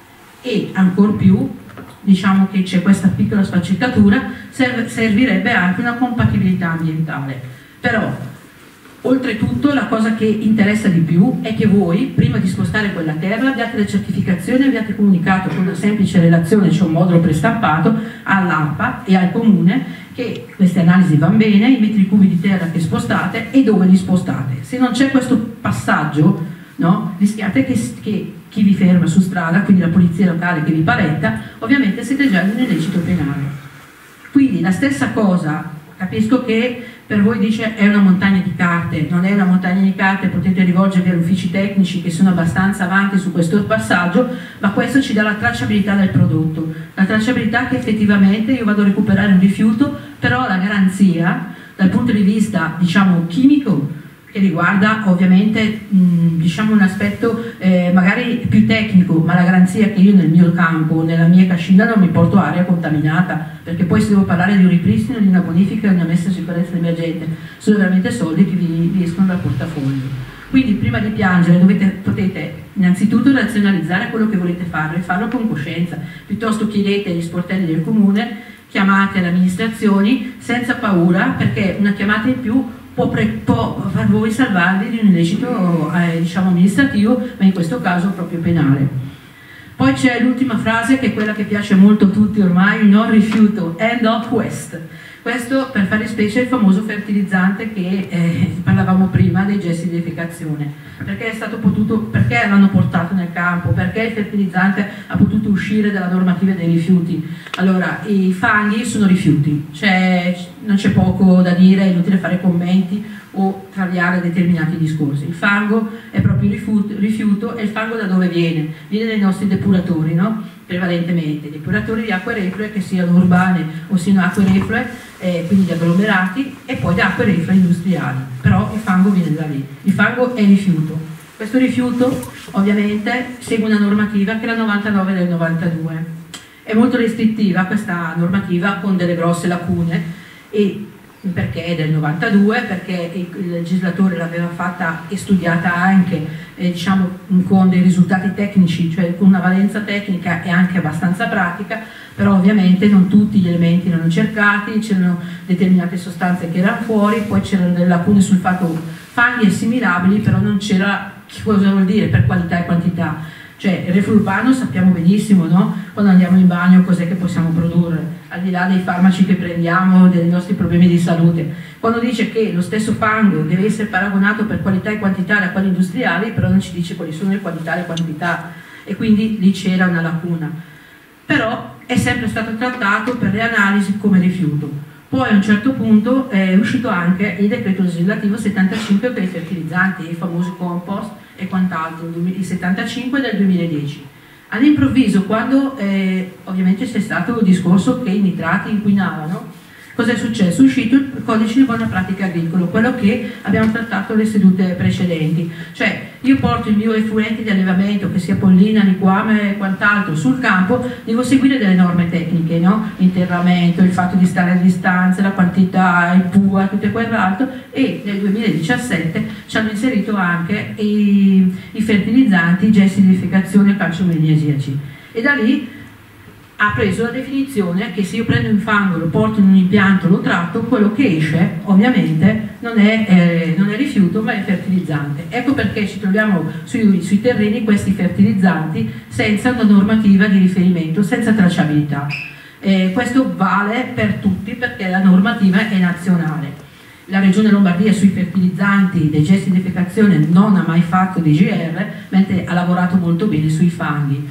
E ancor più, diciamo che c'è questa piccola sfaccettatura, servirebbe anche una compatibilità ambientale. Però oltretutto la cosa che interessa di più è che voi, prima di spostare quella terra, abbiate le certificazioni, abbiate comunicato con una semplice relazione, c'è un modulo prestampato, all'ARPA e al comune che queste analisi vanno bene, i metri cubi di terra che spostate e dove li spostate. Se non c'è questo passaggio, no, rischiate che chi vi ferma su strada, quindi la polizia locale che vi paretta, ovviamente siete già in un illecito penale. Quindi la stessa cosa. Capisco che per voi dice è una montagna di carte, non è una montagna di carte, potete rivolgervi agli uffici tecnici che sono abbastanza avanti su questo passaggio, ma questo ci dà la tracciabilità del prodotto, la tracciabilità che effettivamente io vado a recuperare un rifiuto, però la garanzia dal punto di vista diciamo chimico, che riguarda ovviamente diciamo un aspetto magari più tecnico, ma la garanzia che io nel mio campo, nella mia cascina non mi porto aria contaminata, perché poi se devo parlare di un ripristino, di una bonifica, di una messa in sicurezza della mia gente, sono veramente soldi che vi escono dal portafoglio. Quindi prima di piangere potete innanzitutto razionalizzare quello che volete fare e farlo con coscienza, piuttosto chiedete agli sportelli del comune, chiamate le amministrazioni senza paura, perché una chiamata in più può far voi salvarvi di un illecito diciamo amministrativo, ma in questo caso proprio penale. Poi c'è l'ultima frase che è quella che piace molto a tutti ormai, non rifiuto, end of waste. Questo per fare specie è il famoso fertilizzante che parlavamo prima dei gessi di defecazione. Perché è stato potuto, perché l'hanno portato nel campo, perché il fertilizzante ha potuto uscire dalla normativa dei rifiuti. Allora, i fanghi sono rifiuti, non c'è poco da dire, è inutile fare commenti o traviare determinati discorsi. Il fango è proprio rifiuto, e il fango da dove viene? Viene dai nostri depuratori, no? Prevalentemente depuratori di acque reflue, che siano urbane o siano acque reflue, quindi di agglomerati, e poi di acque reflue industriali, però il fango viene da lì. Il fango è rifiuto. Questo rifiuto ovviamente segue una normativa che è la 99 del 92. È molto restrittiva questa normativa, con delle grosse lacune, e perché è del 92, perché il legislatore l'aveva fatta e studiata anche diciamo con dei risultati tecnici, cioè con una valenza tecnica e anche abbastanza pratica, però ovviamente non tutti gli elementi erano cercati, c'erano determinate sostanze che erano fuori, poi c'erano delle lacune sul fatto fanghi assimilabili, però non c'era cosa vuol dire per qualità e quantità. Cioè il refluo urbano sappiamo benissimo, no? Quando andiamo in bagno cos'è che possiamo produrre, al di là dei farmaci che prendiamo, dei nostri problemi di salute. Quando dice che lo stesso fango deve essere paragonato per qualità e quantità da quelli industriali, però non ci dice quali sono le qualità e le quantità, e quindi lì c'era una lacuna. Però è sempre stato trattato per le analisi come rifiuto. Poi a un certo punto è uscito anche il decreto legislativo 75 per i fertilizzanti, i famosi compost e quant'altro, il 75 del 2010. All'improvviso, quando ovviamente c'è stato il discorso che i nitrati inquinavano, cosa è successo? È uscito il codice di buona pratica agricolo, quello che abbiamo trattato le sedute precedenti. Cioè io porto il mio effluente di allevamento, che sia pollina, liquame e quant'altro, sul campo, devo seguire delle norme tecniche, no? L'interramento, il fatto di stare a distanza, la quantità, il PUA, tutto quell'altro, e nel 2017 ci hanno inserito anche i fertilizzanti, i gessi di edificazione calcio-magnesiaci, e da lì ha preso la definizione che se io prendo un fango, lo porto in un impianto, lo tratto, quello che esce ovviamente non è rifiuto ma è fertilizzante. Ecco perché ci troviamo sui terreni questi fertilizzanti senza una normativa di riferimento, senza tracciabilità. Questo vale per tutti perché la normativa è nazionale. La Regione Lombardia sui fertilizzanti dei gessi di edificazione non ha mai fatto DGR, mentre ha lavorato molto bene sui fanghi.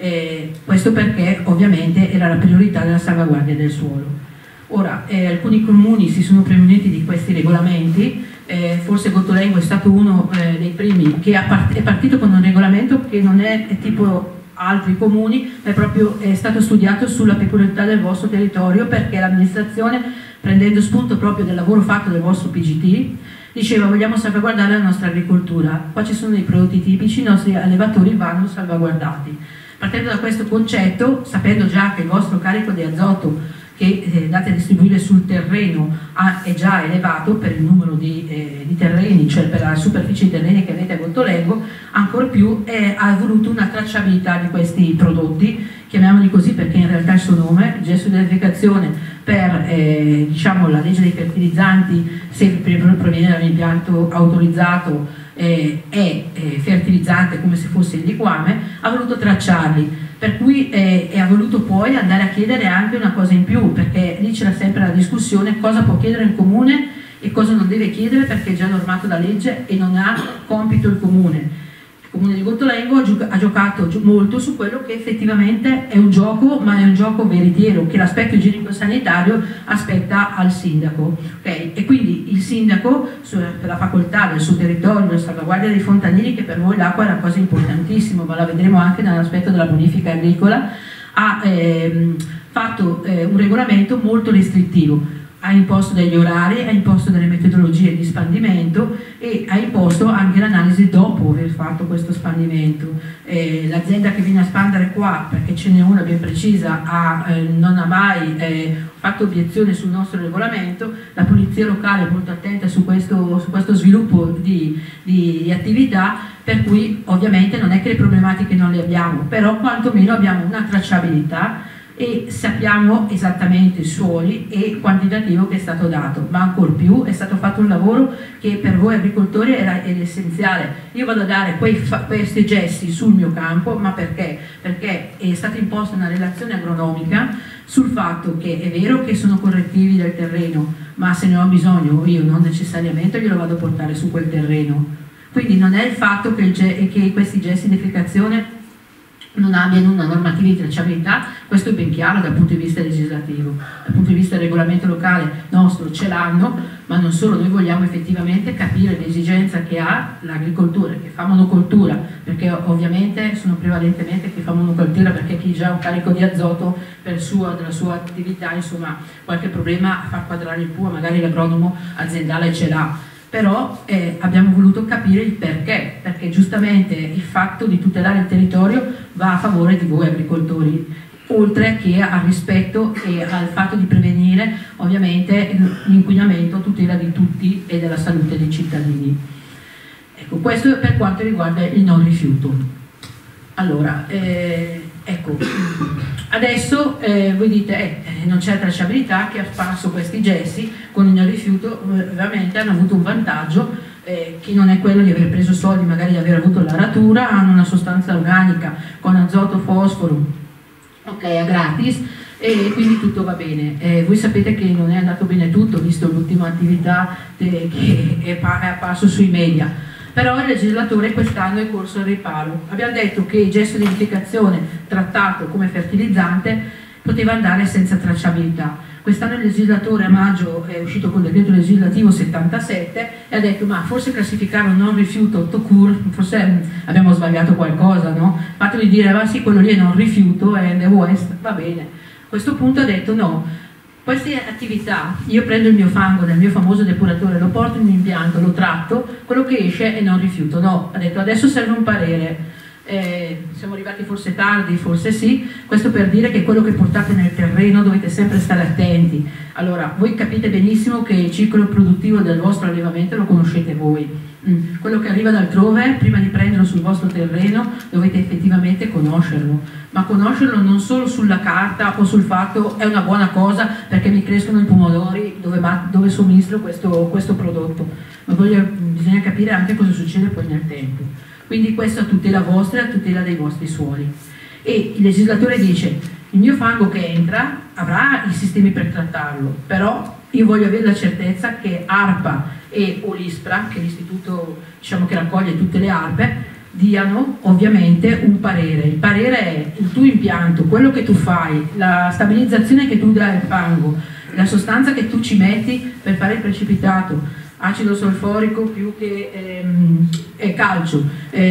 Questo perché ovviamente era la priorità della salvaguardia del suolo. Ora, alcuni comuni si sono premuniti di questi regolamenti, forse Gottolengo è stato uno dei primi che è partito con un regolamento che non è tipo altri comuni, è stato studiato sulla peculiarità del vostro territorio, perché l'amministrazione, prendendo spunto proprio del lavoro fatto del vostro PGT, diceva vogliamo salvaguardare la nostra agricoltura, qua ci sono dei prodotti tipici, i nostri allevatori vanno salvaguardati. Partendo da questo concetto, sapendo già che il vostro carico di azoto che date a distribuire sul terreno è già elevato per il numero di terreni, cioè per la superficie di terreni che avete a Gottolengo, ancora più ha voluto una tracciabilità di questi prodotti, chiamiamoli così perché in realtà il suo nome, il gesso di edificazione per diciamo, la legge dei fertilizzanti, se proviene da un impianto autorizzato è fertilizzante come se fosse il liquame, ha voluto tracciarli, per cui ha voluto poi andare a chiedere anche una cosa in più, perché lì c'era sempre la discussione cosa può chiedere il comune e cosa non deve chiedere perché è già normato da legge e non ha compito il comune. Il comune di Gottolengo ha giocato molto su quello che effettivamente è un gioco, ma è un gioco veritiero, che l'aspetto igienico-sanitario aspetta al sindaco. Okay? E quindi il sindaco, per la facoltà del suo territorio, la salvaguardia dei fontanili, che per voi l'acqua è una cosa importantissima, ma la vedremo anche nell'aspetto della bonifica agricola, ha fatto un regolamento molto restrittivo. Ha imposto degli orari, ha imposto delle metodologie di spandimento e ha imposto anche l'analisi dopo aver fatto questo spandimento. L'azienda che viene a spandere qua, perché ce n'è una ben precisa, non ha mai fatto obiezione sul nostro regolamento. La polizia locale è molto attenta su questo sviluppo di attività, per cui ovviamente non è che le problematiche non le abbiamo, però quantomeno abbiamo una tracciabilità e sappiamo esattamente i suoli e il quantitativo che è stato dato, ma ancor più è stato fatto un lavoro che per voi agricoltori era essenziale. Io vado a dare questi gessi sul mio campo, ma perché? Perché è stata imposta una relazione agronomica sul fatto che è vero che sono correttivi del terreno, ma se ne ho bisogno io non necessariamente glielo vado a portare su quel terreno. Quindi non è il fatto che questi gessi di edificazione non abbiano una normativa di tracciabilità, questo è ben chiaro dal punto di vista legislativo. Dal punto di vista del regolamento locale nostro ce l'hanno, ma non solo, noi vogliamo effettivamente capire l'esigenza che ha l'agricoltura, che fa monocoltura, perché ovviamente sono prevalentemente chi fa monocoltura, perché chi già ha un carico di azoto della sua attività, insomma qualche problema a far quadrare il PUA, magari l'agronomo aziendale ce l'ha. Però abbiamo voluto capire il perché giustamente il fatto di tutelare il territorio va a favore di voi agricoltori, oltre che al rispetto e al fatto di prevenire ovviamente l'inquinamento, tutela di tutti e della salute dei cittadini. Ecco, questo per quanto riguarda il non rifiuto. Allora, ecco, adesso voi dite non c'è tracciabilità, che ha sparso questi gessi con il non rifiuto veramente hanno avuto un vantaggio che non è quello di aver preso soldi, magari di aver avuto l'aratura, hanno una sostanza organica con azoto, fosforo, ok, a gratis, e quindi tutto va bene. Voi sapete che non è andato bene tutto, visto l'ultima attività che è apparso sui media, però il legislatore quest'anno è corso al riparo. Abbiamo detto che il gesto di identificazione trattato come fertilizzante poteva andare senza tracciabilità. Quest'anno il legislatore a maggio è uscito con il decreto legislativo 77 e ha detto ma forse classificare un non rifiuto to-cure, forse abbiamo sbagliato qualcosa, no? Fatemi dire, ma sì, quello lì è non rifiuto, è nel West, va bene. A questo punto ha detto no, queste attività, io prendo il mio fango nel mio famoso depuratore, lo porto in un impianto, lo tratto, quello che esce è non rifiuto. No, ha detto adesso serve un parere. Siamo arrivati forse tardi, forse sì, questo per dire che quello che portate nel terreno dovete sempre stare attenti. Allora, voi capite benissimo che il ciclo produttivo del vostro allevamento lo conoscete voi. Quello che arriva da altrove, prima di prenderlo sul vostro terreno, dovete effettivamente conoscerlo, ma conoscerlo non solo sulla carta o sul fatto è una buona cosa perché mi crescono i pomodori dove somministro questo prodotto, ma bisogna capire anche cosa succede poi nel tempo. Quindi questo a tutela vostra e a tutela dei vostri suoli. E il legislatore dice, il mio fango che entra avrà i sistemi per trattarlo, però io voglio avere la certezza che ARPA o l'ISPRA, che è l'istituto che raccoglie tutte le ARPE, diano ovviamente un parere. Il parere è il tuo impianto, quello che tu fai, la stabilizzazione che tu dai al fango, la sostanza che tu ci metti per fare il precipitato, acido solforico più che calcio,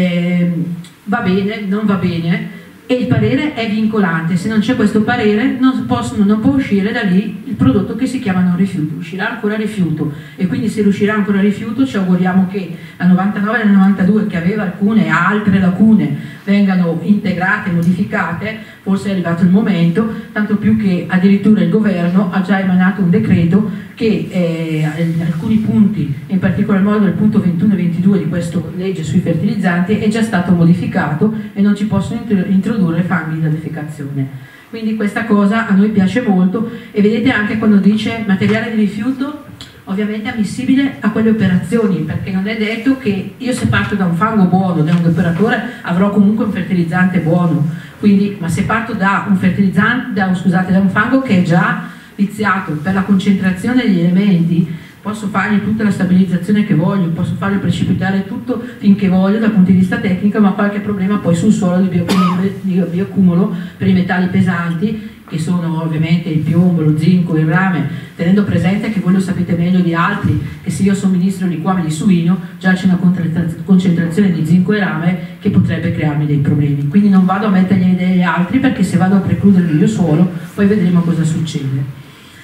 va bene, non va bene, e il parere è vincolante. Se non c'è questo parere non può uscire da lì il prodotto che si chiama non rifiuto, uscirà ancora rifiuto, e quindi se uscirà ancora rifiuto ci auguriamo che la 99 e la 92, che aveva altre lacune, vengano integrate, modificate. Forse è arrivato il momento, tanto più che addirittura il governo ha già emanato un decreto che alcuni punti, in particolar modo il punto 21 e 22 di questa legge sui fertilizzanti, è già stato modificato e non ci possono introdurre fanghi da defecazione. Quindi questa cosa a noi piace molto, e vedete anche quando dice materiale di rifiuto, ovviamente ammissibile a quelle operazioni, perché non è detto che io, se parto da un fango buono, da un operatore, avrò comunque un fertilizzante buono. Quindi, ma se parto da un fertilizzante, da un fango che è già viziato, per la concentrazione degli elementi posso fargli tutta la stabilizzazione che voglio, posso fargli precipitare tutto finché voglio dal punto di vista tecnico, ma qualche problema poi sul suolo di bioaccumulo per i metalli pesanti, che sono ovviamente il piombo, lo zinco, il rame, tenendo presente che voi lo sapete meglio di altri, che se io somministro liquame di suino già c'è una concentrazione di zinco e rame che potrebbe crearmi dei problemi. Quindi non vado a mettergli degli altri, perché se vado a precluderli io solo, poi vedremo cosa succede.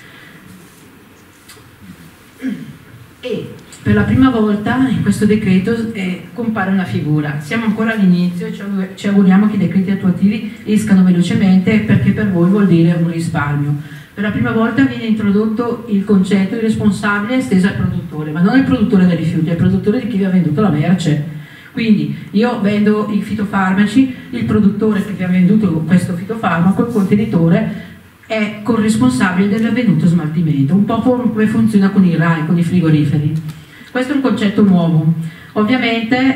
E per la prima volta in questo decreto compare una figura. Siamo ancora all'inizio e ci auguriamo che i decreti attuativi escano velocemente, perché per voi vuol dire un risparmio. Per la prima volta viene introdotto il concetto di responsabile esteso al produttore, ma non il produttore dei rifiuti, è il produttore di chi vi ha venduto la merce. Quindi io vendo i fitofarmaci, il produttore che vi ha venduto questo fitofarmaco, il contenitore, è corresponsabile dell'avvenuto smaltimento, un po' come funziona con i RAI, con i frigoriferi. Questo è un concetto nuovo, ovviamente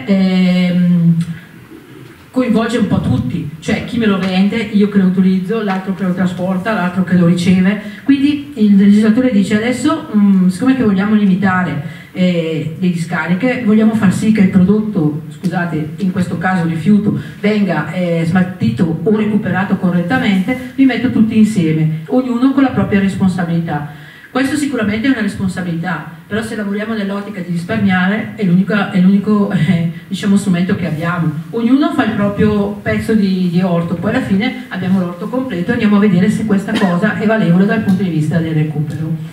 coinvolge un po' tutti, cioè chi me lo vende, io che lo utilizzo, l'altro che lo trasporta, l'altro che lo riceve. Quindi il legislatore dice adesso, siccome che vogliamo limitare le discariche, vogliamo far sì che il prodotto, scusate, in questo caso rifiuto, venga smaltito o recuperato correttamente, li metto tutti insieme, ognuno con la propria responsabilità. Questo sicuramente è una responsabilità, però se lavoriamo nell'ottica di risparmiare è l'unico diciamo, strumento che abbiamo. Ognuno fa il proprio pezzo di orto, poi alla fine abbiamo l'orto completo e andiamo a vedere se questa cosa è valevole dal punto di vista del recupero.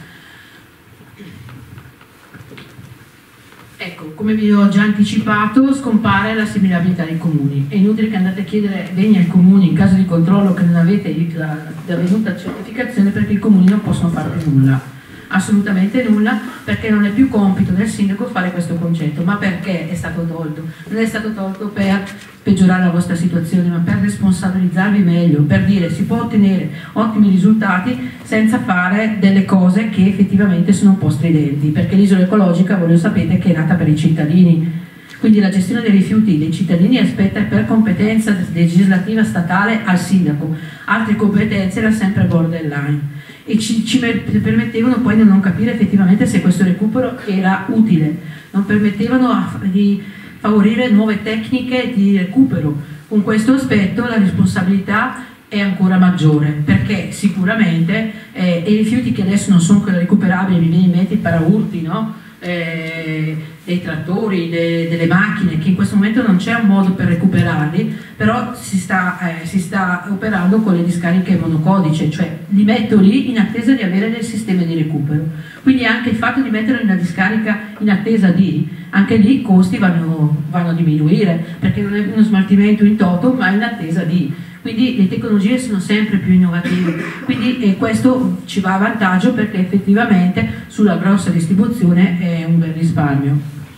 Ecco, come vi ho già anticipato, scompare l'assimilabilità dei comuni. È inutile che andate a chiedere beni ai comuni in caso di controllo che non avete la venuta certificazione, perché i comuni non possono fare nulla, assolutamente nulla, perché non è più compito del sindaco fare questo concetto. Ma perché è stato tolto? Non è stato tolto per peggiorare la vostra situazione, ma per responsabilizzarvi meglio, per dire si può ottenere ottimi risultati senza fare delle cose che effettivamente sono un po' stridenti, perché l'isola ecologica, voi lo sapete, che è nata per i cittadini. Quindi la gestione dei rifiuti dei cittadini aspetta per competenza legislativa statale al sindaco, altre competenze era sempre borderline e ci permettevano poi di non capire effettivamente se questo recupero era utile, non permettevano di favorire nuove tecniche di recupero. Con questo aspetto la responsabilità è ancora maggiore, perché sicuramente i rifiuti che adesso non sono recuperabili, mi viene in mente i paraurti, no? Dei trattori, delle macchine, che in questo momento non c'è un modo per recuperarli, però si sta operando con le discariche monocodice, cioè li metto lì in attesa di avere del sistema di recupero. Quindi anche il fatto di metterlo in una discarica in attesa di, anche lì i costi vanno a diminuire, perché non è uno smaltimento in toto, ma in attesa di. Quindi le tecnologie sono sempre più innovative, quindi questo ci va a vantaggio perché effettivamente sulla grossa distribuzione è un bel risparmio.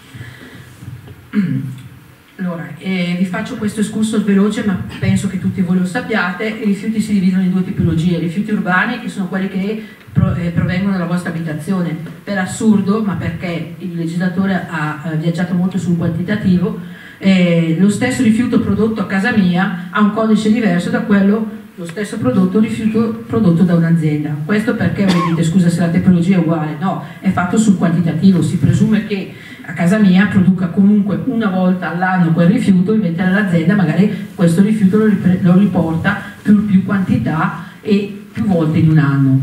Allora, vi faccio questo escursus veloce, ma penso che tutti voi lo sappiate. I rifiuti si dividono in due tipologie: rifiuti urbani, che sono quelli che provengono dalla vostra abitazione, per assurdo, ma perché il legislatore ha viaggiato molto sul quantitativo. Lo stesso rifiuto prodotto a casa mia ha un codice diverso da quello, lo stesso prodotto, rifiuto prodotto da un'azienda. Questo perché voi dite scusa se la tecnologia è uguale? No, è fatto sul quantitativo, si presume che a casa mia produca comunque una volta all'anno quel rifiuto, mentre l'azienda magari questo rifiuto lo riporta più quantità e più volte in un anno.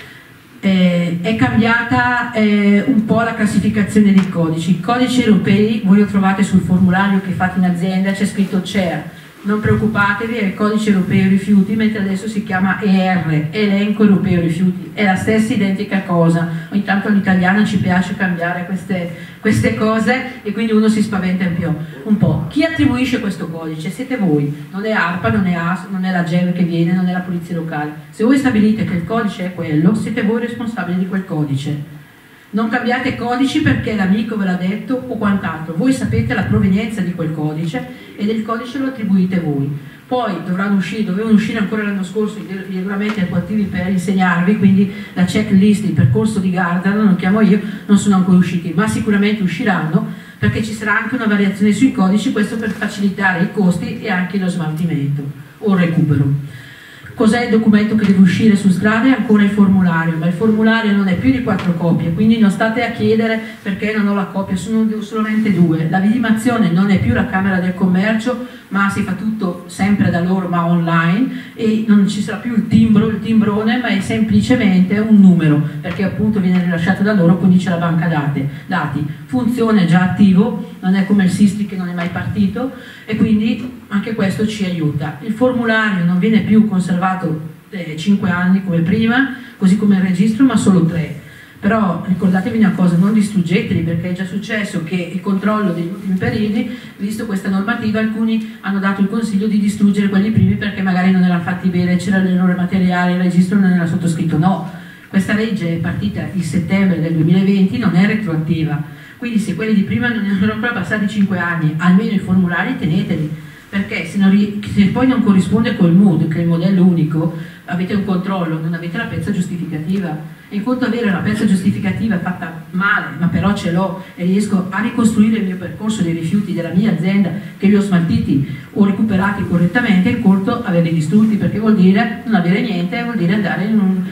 È cambiata un po' la classificazione dei codici. I codici europei voi lo trovate sul formulario che fate in azienda, c'è scritto CER, non preoccupatevi, è il codice europeo rifiuti, mentre adesso si chiama ER, elenco europeo rifiuti, è la stessa identica cosa. Ogni tanto all'italiano ci piace cambiare queste cose e quindi uno si spaventa un po'. Chi attribuisce questo codice? Siete voi, non è ARPA, non è AS, non è la GEM che viene, non è la polizia locale. Se voi stabilite che il codice è quello, siete voi responsabili di quel codice. Non cambiate codici perché l'amico ve l'ha detto o quant'altro, voi sapete la provenienza di quel codice e del codice lo attribuite voi. Poi dovevano uscire ancora l'anno scorso i regolamenti attuativi per insegnarvi, quindi la checklist, il percorso di Gardaland, lo chiamo io, non sono ancora usciti, ma sicuramente usciranno perché ci sarà anche una variazione sui codici, questo per facilitare i costi e anche lo smaltimento o il recupero. Cos'è il documento che deve uscire su strada? È ancora il formulario, ma il formulario non è più di 4 copie, quindi non state a chiedere perché non ho la copia, sono solamente 2. La vidimazione non è più la Camera del Commercio, ma si fa tutto sempre da loro, ma online, e non ci sarà più il timbrone, ma è semplicemente un numero, perché appunto viene rilasciato da loro, quindi c'è la banca dati. Funzione già attivo, non è come il SISTRI che non è mai partito, e quindi anche questo ci aiuta. Il formulario non viene più conservato 5 anni come prima, così come il registro, ma solo 3. Però ricordatevi una cosa, non distruggeteli, perché è già successo che il controllo degli ultimi periodi, visto questa normativa, alcuni hanno dato il consiglio di distruggere quelli primi perché magari non erano fatti bene, c'era l'errore materiale, il registro non era sottoscritto. No, questa legge è partita il settembre del 2020, non è retroattiva, quindi se quelli di prima non erano ancora passati 5 anni, almeno i formulari teneteli, perché se poi non corrisponde col MUD, che è il modello unico, avete un controllo, non avete la pezza giustificativa. E in conto avere una pezza giustificativa fatta male, ma però ce l'ho e riesco a ricostruire il mio percorso dei rifiuti della mia azienda, che li ho smaltiti o recuperati correttamente, in conto averli distrutti, perché vuol dire non avere niente, vuol dire andare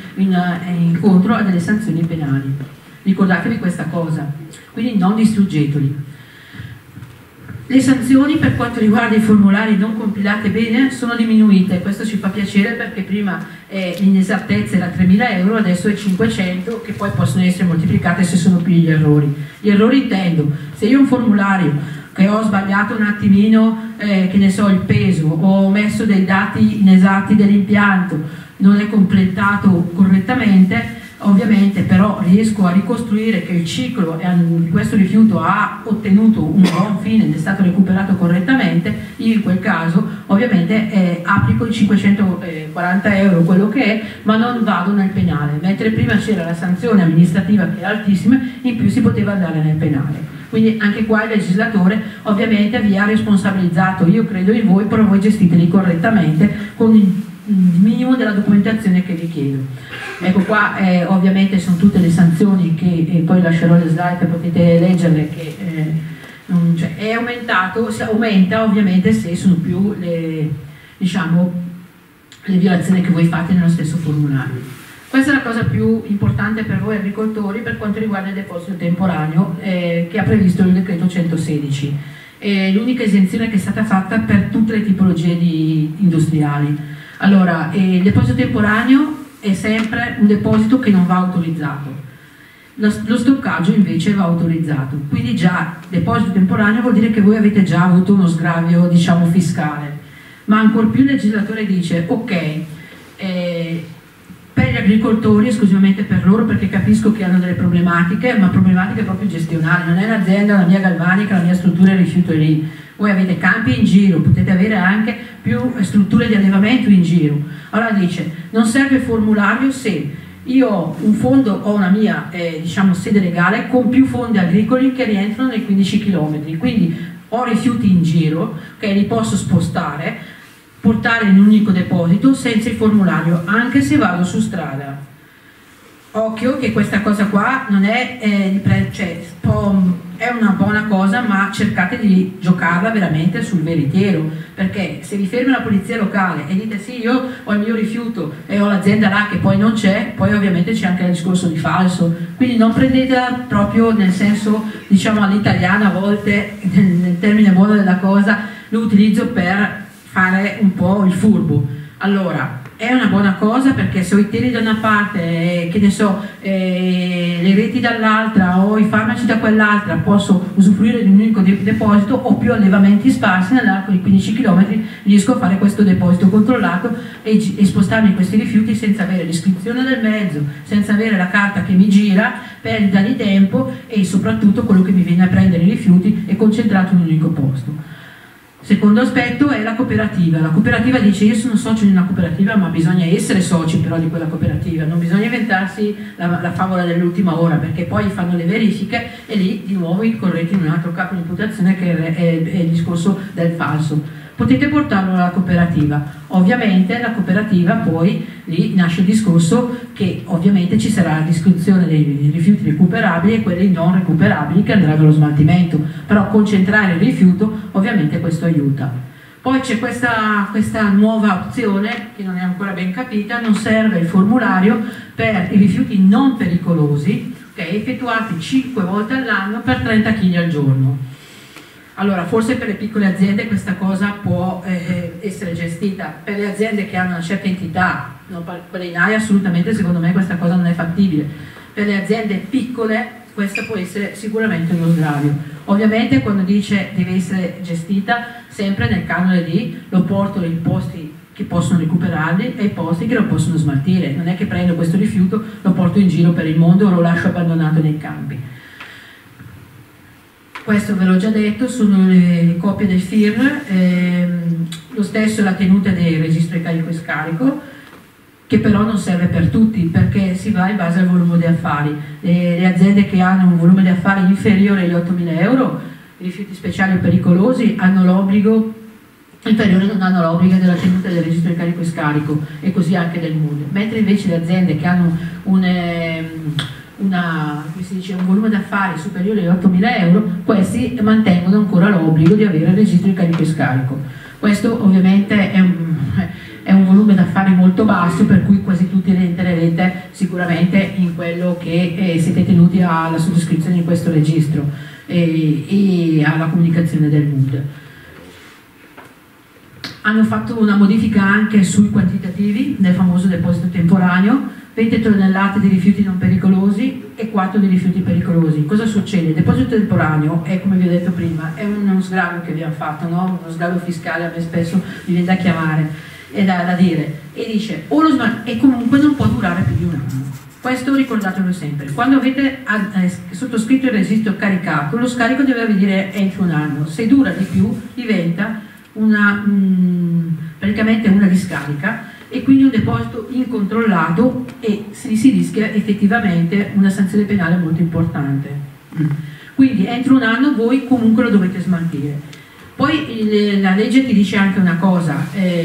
incontro a delle sanzioni penali. Ricordatevi questa cosa, quindi non distruggeteli. Le sanzioni per quanto riguarda i formulari non compilate bene sono diminuite, questo ci fa piacere perché prima l'inesattezza era 3.000 euro, adesso è 500, che poi possono essere moltiplicate se sono più gli errori. Gli errori intendo, se io ho un formulario che ho sbagliato un attimino, che ne so, il peso, o ho messo dei dati inesatti dell'impianto, non è completato correttamente, ovviamente però riesco a ricostruire che il ciclo di questo rifiuto ha ottenuto un buon fine ed è stato recuperato correttamente, io in quel caso ovviamente applico i 540 euro, quello che è, ma non vado nel penale, mentre prima c'era la sanzione amministrativa che è altissima, in più si poteva andare nel penale. Quindi anche qua il legislatore ovviamente vi ha responsabilizzato, io credo in voi, però voi gestiteli correttamente con il minimo della documentazione che vi chiedo. Ecco qua ovviamente sono tutte le sanzioni che poi lascerò le slide, potete leggerle, che cioè, è aumentato, aumenta ovviamente se sono più le violazioni che voi fate nello stesso formulario. Questa è la cosa più importante per voi agricoltori per quanto riguarda il deposito temporaneo che ha previsto il decreto 116. L'unica esenzione che è stata fatta per tutte le tipologie industriali. Allora, il deposito temporaneo è sempre un deposito che non va autorizzato. Lo stoccaggio invece va autorizzato. Quindi già deposito temporaneo vuol dire che voi avete già avuto uno sgravio, diciamo, fiscale. Ma ancor più il legislatore dice, ok, per gli agricoltori, esclusivamente per loro, perché capisco che hanno delle problematiche, ma problematiche proprio gestionali. Non è l'azienda, la mia galvanica, la mia struttura di rifiuto è lì. Voi avete campi in giro, potete avere anche più strutture di allevamento in giro. Allora dice, non serve formulario se io ho un fondo, ho una mia sede legale con più fondi agricoli che rientrano nei 15 km. Quindi ho rifiuti in giro che li posso spostare, portare in un unico deposito senza il formulario, anche se vado su strada. Occhio che questa cosa qua non è, è una buona cosa, ma cercate di giocarla veramente sul veritiero, perché se vi ferma la polizia locale e dite sì, io ho il mio rifiuto e ho l'azienda là che poi non c'è, poi ovviamente c'è anche il discorso di falso, quindi non prendetela proprio nel senso, diciamo, all'italiana, a volte nel termine buono della cosa lo utilizzo per fare un po' il furbo. Allora, è una buona cosa perché se ho i teli da una parte, che ne so, le reti dall'altra o i farmaci da quell'altra, posso usufruire di un unico deposito, o più allevamenti sparsi nell'arco di 15 km, riesco a fare questo deposito controllato e spostarmi questi rifiuti senza avere l'iscrizione del mezzo, senza avere la carta che mi gira, perdita di tempo, e soprattutto quello che mi viene a prendere i rifiuti è concentrato in un unico posto. Secondo aspetto è la cooperativa. La cooperativa dice io sono socio di una cooperativa, ma bisogna essere soci però di quella cooperativa, non bisogna inventarsi la favola dell'ultima ora, perché poi fanno le verifiche e lì di nuovo incorrete in un altro capo di imputazione che è il discorso del falso. Potete portarlo alla cooperativa. Ovviamente la cooperativa poi lì nasce il discorso che ovviamente ci sarà la descrizione dei rifiuti recuperabili e quelli non recuperabili che andranno allo smaltimento, però concentrare il rifiuto ovviamente questo aiuta. Poi c'è questa nuova opzione che non è ancora ben capita, non serve il formulario per i rifiuti non pericolosi, effettuati 5 volte all'anno per 30 kg al giorno. Allora, forse per le piccole aziende questa cosa può essere gestita, per le aziende che hanno una certa entità, quelle in AIA, assolutamente secondo me questa cosa non è fattibile. Per le aziende piccole questa può essere sicuramente uno sgravio. Ovviamente quando dice deve essere gestita sempre nel canone di lo porto nei posti che possono recuperarli e i posti che lo possono smaltire. Non è che prendo questo rifiuto, lo porto in giro per il mondo o lo lascio abbandonato nei campi. Questo ve l'ho già detto, sono le copie del FIR, lo stesso è la tenuta del registro di carico e scarico, che però non serve per tutti perché si va in base al volume di affari. Le aziende che hanno un volume di affari inferiore agli 8.000 euro, i rifiuti speciali o pericolosi, hanno l'obbligo inferiore, non hanno l'obbligo della tenuta del registro di carico e scarico, e così anche del MUD. Mentre invece le aziende che hanno un volume d'affari superiore agli 8.000 euro, questi mantengono ancora l'obbligo di avere il registro di carico e scarico. Questo ovviamente è un volume d'affari molto basso, per cui quasi tutti rientrerete sicuramente in quello che siete tenuti alla sottoscrizione di questo registro e alla comunicazione del MUD. Hanno fatto una modifica anche sui quantitativi del famoso deposito temporaneo, 20 tonnellate di rifiuti non pericolosi e 4 di rifiuti pericolosi. Cosa succede? Il deposito temporaneo è, come vi ho detto prima, è uno sgravio che abbiamo fatto, no? Uno sgravio fiscale, a me spesso mi viene da chiamare e da dire, e dice e comunque non può durare più di un anno. Questo ricordatelo sempre. Quando avete sottoscritto il registro caricato, lo scarico deve avvenire entro un anno. Se dura di più diventa praticamente una discarica e quindi un deposito incontrollato, e si rischia effettivamente una sanzione penale molto importante. quindi entro un anno voi comunque lo dovete smaltire. Poi la legge ti dice anche una cosa,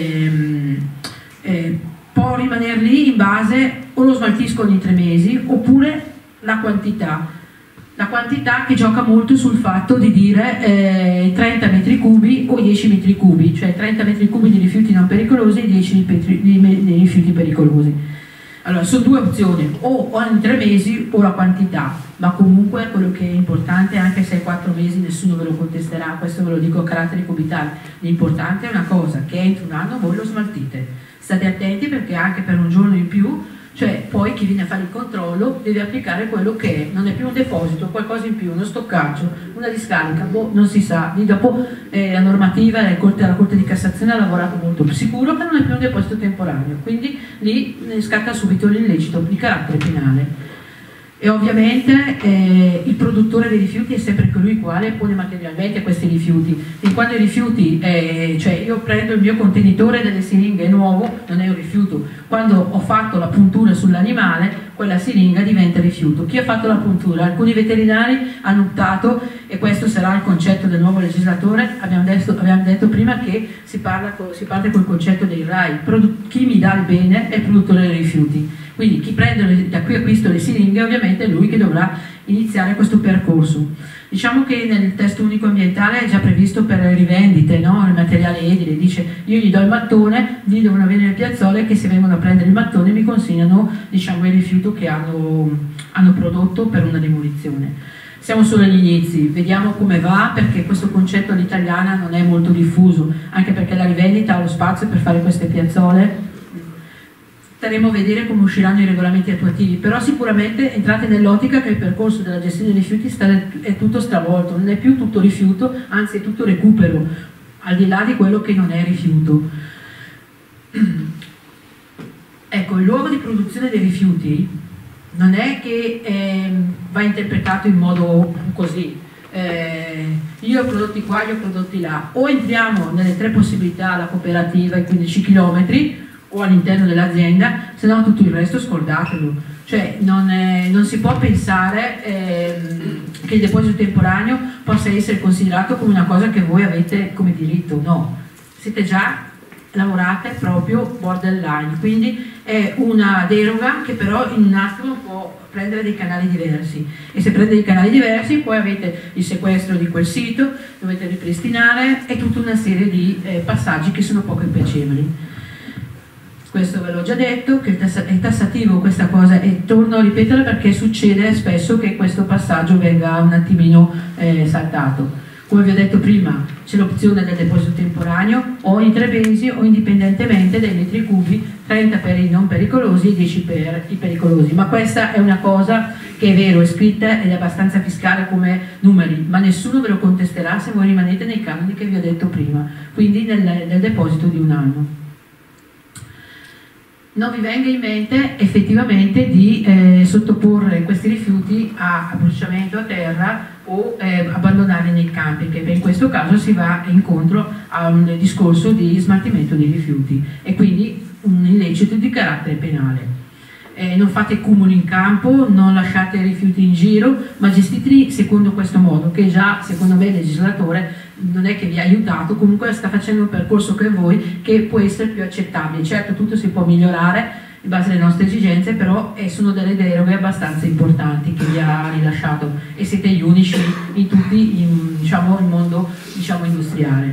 può rimanere lì in base o lo smaltisco ogni 3 mesi oppure la quantità che gioca molto sul fatto di dire 30 metri cubi o 10 metri cubi, cioè 30 metri cubi di rifiuti non pericolosi e 10 di rifiuti pericolosi. Allora, sono 2 opzioni, o ogni 3 mesi o la quantità, ma comunque quello che è importante, anche se è 4 mesi nessuno ve lo contesterà, questo ve lo dico a carattere cubitale, l'importante è una cosa, che entro un anno voi lo smaltite. State attenti perché anche per un giorno in più, cioè poi chi viene a fare il controllo deve applicare quello che è, non è più un deposito, qualcosa in più, uno stoccaggio, una discarica, boh, non si sa. Lì dopo la normativa, la Corte di Cassazione ha lavorato molto, sicuro che non è più un deposito temporaneo, quindi lì scatta subito l'illecito di carattere penale. E ovviamente il produttore dei rifiuti è sempre colui il quale pone materialmente questi rifiuti. E quando i rifiuti, cioè io prendo il mio contenitore delle siringhe nuovo, non è un rifiuto. Quando ho fatto la puntura sull'animale, quella siringa diventa rifiuto. Chi ha fatto la puntura? Alcuni veterinari hanno optato, e questo sarà il concetto del nuovo legislatore, abbiamo detto prima che si parte col concetto dei RAI. Chi mi dà il bene è il produttore dei rifiuti. Quindi chi prende da qui acquisto le siringhe ovviamente è lui che dovrà iniziare questo percorso. Diciamo che nel testo unico ambientale è già previsto per le rivendite, no? Il materiale edile, dice io gli do il mattone, gli devono venire le piazzole che se vengono a prendere il mattone mi consegnano, diciamo, il rifiuto che hanno prodotto per una demolizione. Siamo solo agli inizi, vediamo come va, perché questo concetto all'italiana non è molto diffuso, anche perché la rivendita ha lo spazio per fare queste piazzole. Staremo a vedere come usciranno i regolamenti attuativi, però sicuramente entrate nell'ottica che il percorso della gestione dei rifiuti è tutto stravolto, non è più tutto rifiuto, anzi è tutto recupero, al di là di quello che non è rifiuto. Ecco, il luogo di produzione dei rifiuti non è che va interpretato in modo così, io ho prodotti qua, io ho prodotti là, o entriamo nelle 3 possibilità, la cooperativa, i 15 km, o all'interno dell'azienda, se no tutto il resto scordatelo. Cioè non si può pensare che il deposito temporaneo possa essere considerato come una cosa che voi avete come diritto, no, siete già lavorate proprio borderline, quindi è una deroga che però in un attimo può prendere dei canali diversi, e se prende dei canali diversi poi avete il sequestro di quel sito, dovete ripristinare e tutta una serie di passaggi che sono poco piacevoli. Questo ve l'ho già detto, che è tassativo questa cosa, e torno a ripetere perché succede spesso che questo passaggio venga un attimino saltato. Come vi ho detto prima, c'è l'opzione del deposito temporaneo o in 3 mesi o indipendentemente dai metri cubi, 30 per i non pericolosi e 10 per i pericolosi. Ma questa è una cosa che è vero, è scritta ed è abbastanza fiscale come numeri, ma nessuno ve lo contesterà se voi rimanete nei canoni che vi ho detto prima, quindi nel deposito di un anno. Non vi venga in mente effettivamente di sottoporre questi rifiuti a bruciamento a terra o abbandonarli nei campi, che in questo caso si va incontro a un discorso di smaltimento dei rifiuti e quindi un illecito di carattere penale. Non fate cumuli in campo, non lasciate i rifiuti in giro, ma gestiteli secondo questo modo, che già secondo me il legislatore non è che vi ha aiutato, comunque sta facendo un percorso con voi che può essere più accettabile. Certo, tutto si può migliorare in base alle nostre esigenze, però sono delle deroghe abbastanza importanti che vi ha rilasciato e siete gli unici in tutti il mondo industriale.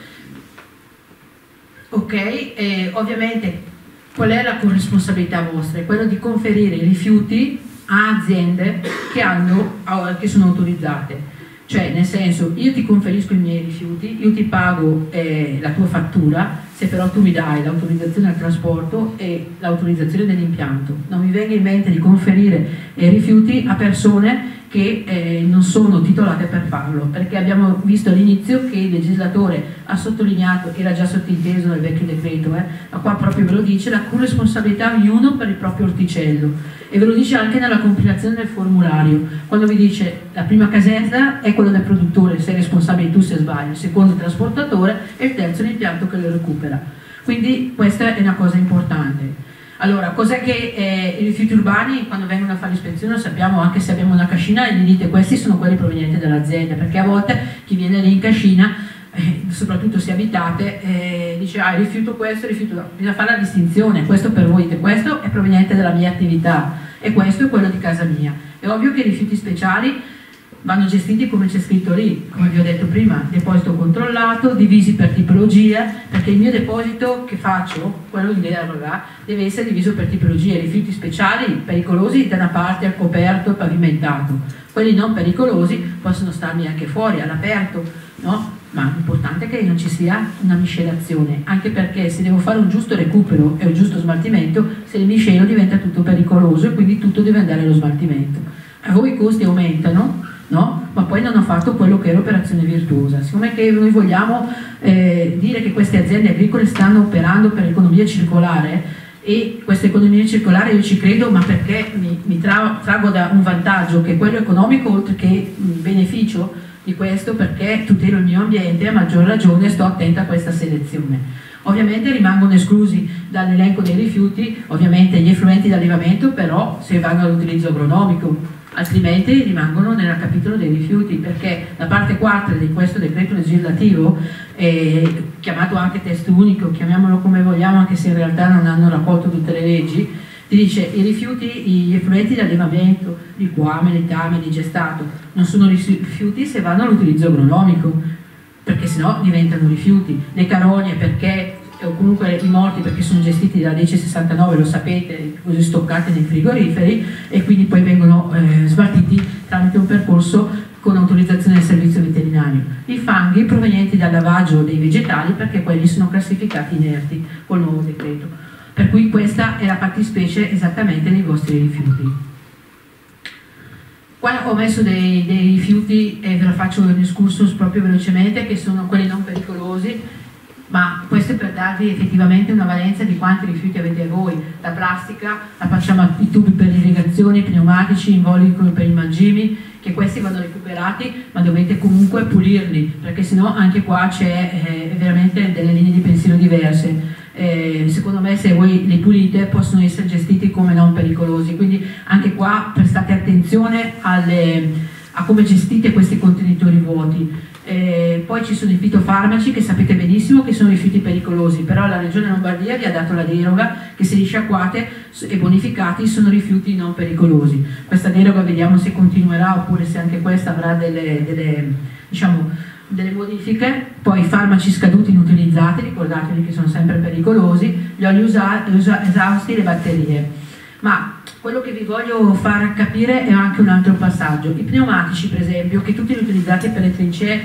Ok, ovviamente qual è la corresponsabilità vostra? È quello di conferire i rifiuti a aziende che sono autorizzate. Cioè, nel senso, io ti conferisco i miei rifiuti, io ti pago la tua fattura, se però tu mi dai l'autorizzazione al trasporto e l'autorizzazione dell'impianto. Non mi venga in mente di conferire rifiuti a persone che non sono titolate per farlo, perché abbiamo visto all'inizio che il legislatore ha sottolineato, era già sottinteso nel vecchio decreto, ma qua proprio ve lo dice, la corresponsabilità ognuno per il proprio orticello, e ve lo dice anche nella compilazione del formulario, quando vi dice la prima casetta è quella del produttore, sei responsabile tu se sbagli, il secondo il trasportatore e il terzo l'impianto che lo recupera. Quindi questa è una cosa importante. Allora, cos'è che i rifiuti urbani, quando vengono a fare l'ispezione, sappiamo, anche se abbiamo una cascina e gli dite questi sono quelli provenienti dall'azienda, perché a volte chi viene lì in cascina, soprattutto se abitate, dice il rifiuto questo, il rifiuto no. Bisogna fare la distinzione, questo per voi, questo è proveniente dalla mia attività e questo è quello di casa mia. È ovvio che i rifiuti speciali vanno gestiti come c'è scritto lì, come vi ho detto prima, deposito controllato, divisi per tipologia, perché il mio deposito che faccio, quello in deroga, deve essere diviso per tipologia. I rifiuti speciali pericolosi da una parte al coperto e pavimentato, quelli non pericolosi possono starmi anche fuori, all'aperto, no? Ma l'importante è che non ci sia una miscelazione, anche perché se devo fare un giusto recupero e un giusto smaltimento, se li miscelo diventa tutto pericoloso e quindi tutto deve andare allo smaltimento. A voi i costi aumentano, no? Ma poi non ho fatto quello che era operazione virtuosa. Siccome che noi vogliamo dire che queste aziende agricole stanno operando per l'economia circolare, e questa economia circolare io ci credo, ma perché mi trago da un vantaggio che è quello economico oltre che beneficio di questo, perché tutelo il mio ambiente e a maggior ragione sto attenta a questa selezione. Ovviamente rimangono esclusi dall'elenco dei rifiuti ovviamente gli effluenti d'allevamento, però se vanno all'utilizzo agronomico, altrimenti rimangono nel capitolo dei rifiuti, perché la parte 4 di questo decreto legislativo, chiamato anche testo unico, chiamiamolo come vogliamo anche se in realtà non hanno raccolto tutte le leggi, ti dice i rifiuti, gli effluenti d'allevamento, liquame, letame, digestato, non sono rifiuti se vanno all'utilizzo agronomico, perché sennò diventano rifiuti. Le carogne perché, o comunque i morti perché sono gestiti dalla legge 69, lo sapete, così stoccati nei frigoriferi e quindi poi vengono smaltiti tramite un percorso con autorizzazione del servizio veterinario. I fanghi provenienti dal lavaggio dei vegetali perché quelli sono classificati inerti col nuovo decreto. Per cui questa è la fattispecie esattamente dei vostri rifiuti. Qua ho messo dei rifiuti e ve lo faccio un excursus proprio velocemente, che sono quelli non pericolosi, ma questo è per darvi effettivamente una valenza di quanti rifiuti avete voi. La plastica, la facciamo i tubi per l'irrigazione, i pneumatici, involucri per i mangimi, che questi vanno recuperati, ma dovete comunque pulirli, perché sennò anche qua c'è veramente delle linee di pensiero diverse. Secondo me se voi li pulite possono essere gestiti come non pericolosi, quindi anche qua prestate attenzione a come gestite questi contenitori vuoti. Poi ci sono i fitofarmaci che sapete benissimo che sono rifiuti pericolosi, però la Regione Lombardia vi ha dato la deroga che se li sciacquate e bonificati sono rifiuti non pericolosi. Questa deroga vediamo se continuerà oppure se anche questa avrà delle modifiche. Poi i farmaci scaduti inutilizzati, ricordatevi che sono sempre pericolosi, gli oli esausti, le batterie. Ma quello che vi voglio far capire è anche un altro passaggio. I pneumatici, per esempio, che tutti li utilizzate per le trincee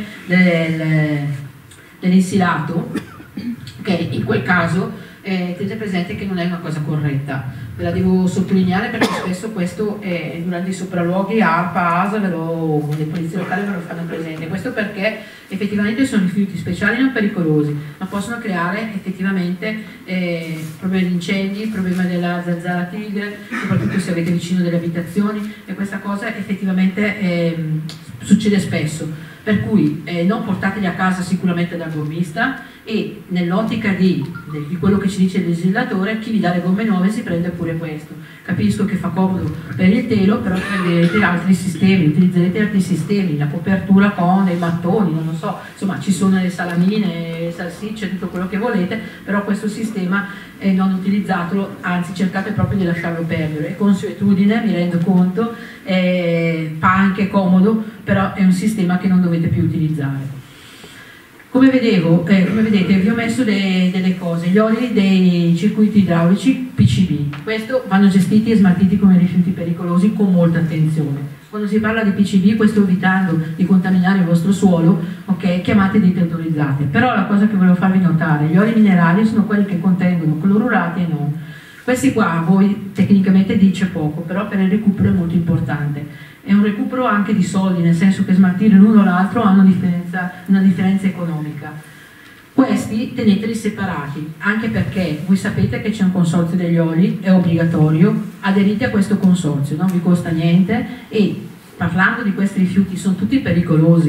dell'insilato, ok, in quel caso tenete presente che non è una cosa corretta. Ve la devo sottolineare perché spesso questo durante i sopralluoghi ARPA, ASA, le polizie locali ve lo fanno presente. Questo perché effettivamente sono rifiuti speciali non pericolosi, ma possono creare effettivamente problemi di incendi, problema della zanzara tigre, soprattutto se avete vicino delle abitazioni, e questa cosa effettivamente succede spesso. Per cui non portateli a casa sicuramente dal gommista, e nell'ottica di quello che ci dice il legislatore, chi vi dà le gomme nuove si prende pure questo. Capisco che fa comodo per il telo, però prenderete altri sistemi, utilizzerete altri sistemi, la copertura con dei mattoni, non lo so, insomma ci sono le salamine, le salsicce, tutto quello che volete, però questo sistema non utilizzatelo, anzi cercate proprio di lasciarlo perdere. È consuetudine, mi rendo conto, fa anche comodo, però è un sistema che non dovete più utilizzare. Come vedete vi ho messo delle cose, gli oli dei circuiti idraulici PCB, questo vanno gestiti e smaltiti come rifiuti pericolosi con molta attenzione. Quando si parla di PCB, questo evitando di contaminare il vostro suolo, ok, chiamate ditte autorizzate. Però la cosa che volevo farvi notare, gli oli minerali sono quelli che contengono clorurati e non. Questi qua a voi tecnicamente dice poco, però per il recupero è molto importante. È un recupero anche di soldi, nel senso che smaltire l'uno o l'altro hanno una differenza economica. Questi teneteli separati, anche perché voi sapete che c'è un consorzio degli oli, è obbligatorio, aderite a questo consorzio, non vi costa niente, e parlando di questi rifiuti sono tutti pericolosi,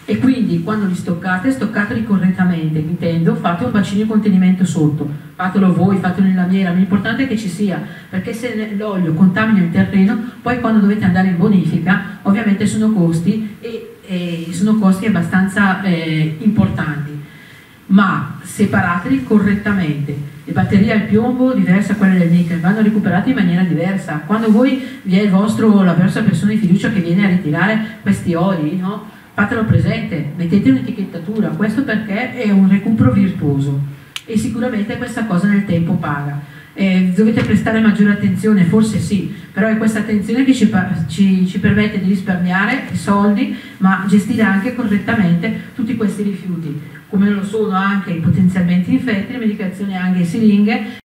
E quindi quando li stoccate, stoccateli correttamente, intendo, fate un bacino di contenimento sotto, fatelo voi, fatelo in lamiera, ma l'importante è che ci sia, perché se l'olio contamina il terreno, poi quando dovete andare in bonifica, ovviamente sono costi e sono costi abbastanza importanti, ma separateli correttamente. Le batterie al piombo, diverse da quelle del nickel, vanno recuperate in maniera diversa. Quando voi vi è la vostra persona di fiducia che viene a ritirare questi oli, no? Fatelo presente, mettete un'etichettatura, questo perché è un recupero virtuoso e sicuramente questa cosa nel tempo paga. Dovete prestare maggiore attenzione, forse sì, però è questa attenzione che ci permette di risparmiare soldi, ma gestire anche correttamente tutti questi rifiuti, come lo sono anche i potenzialmente infetti, le medicazioni anche siringhe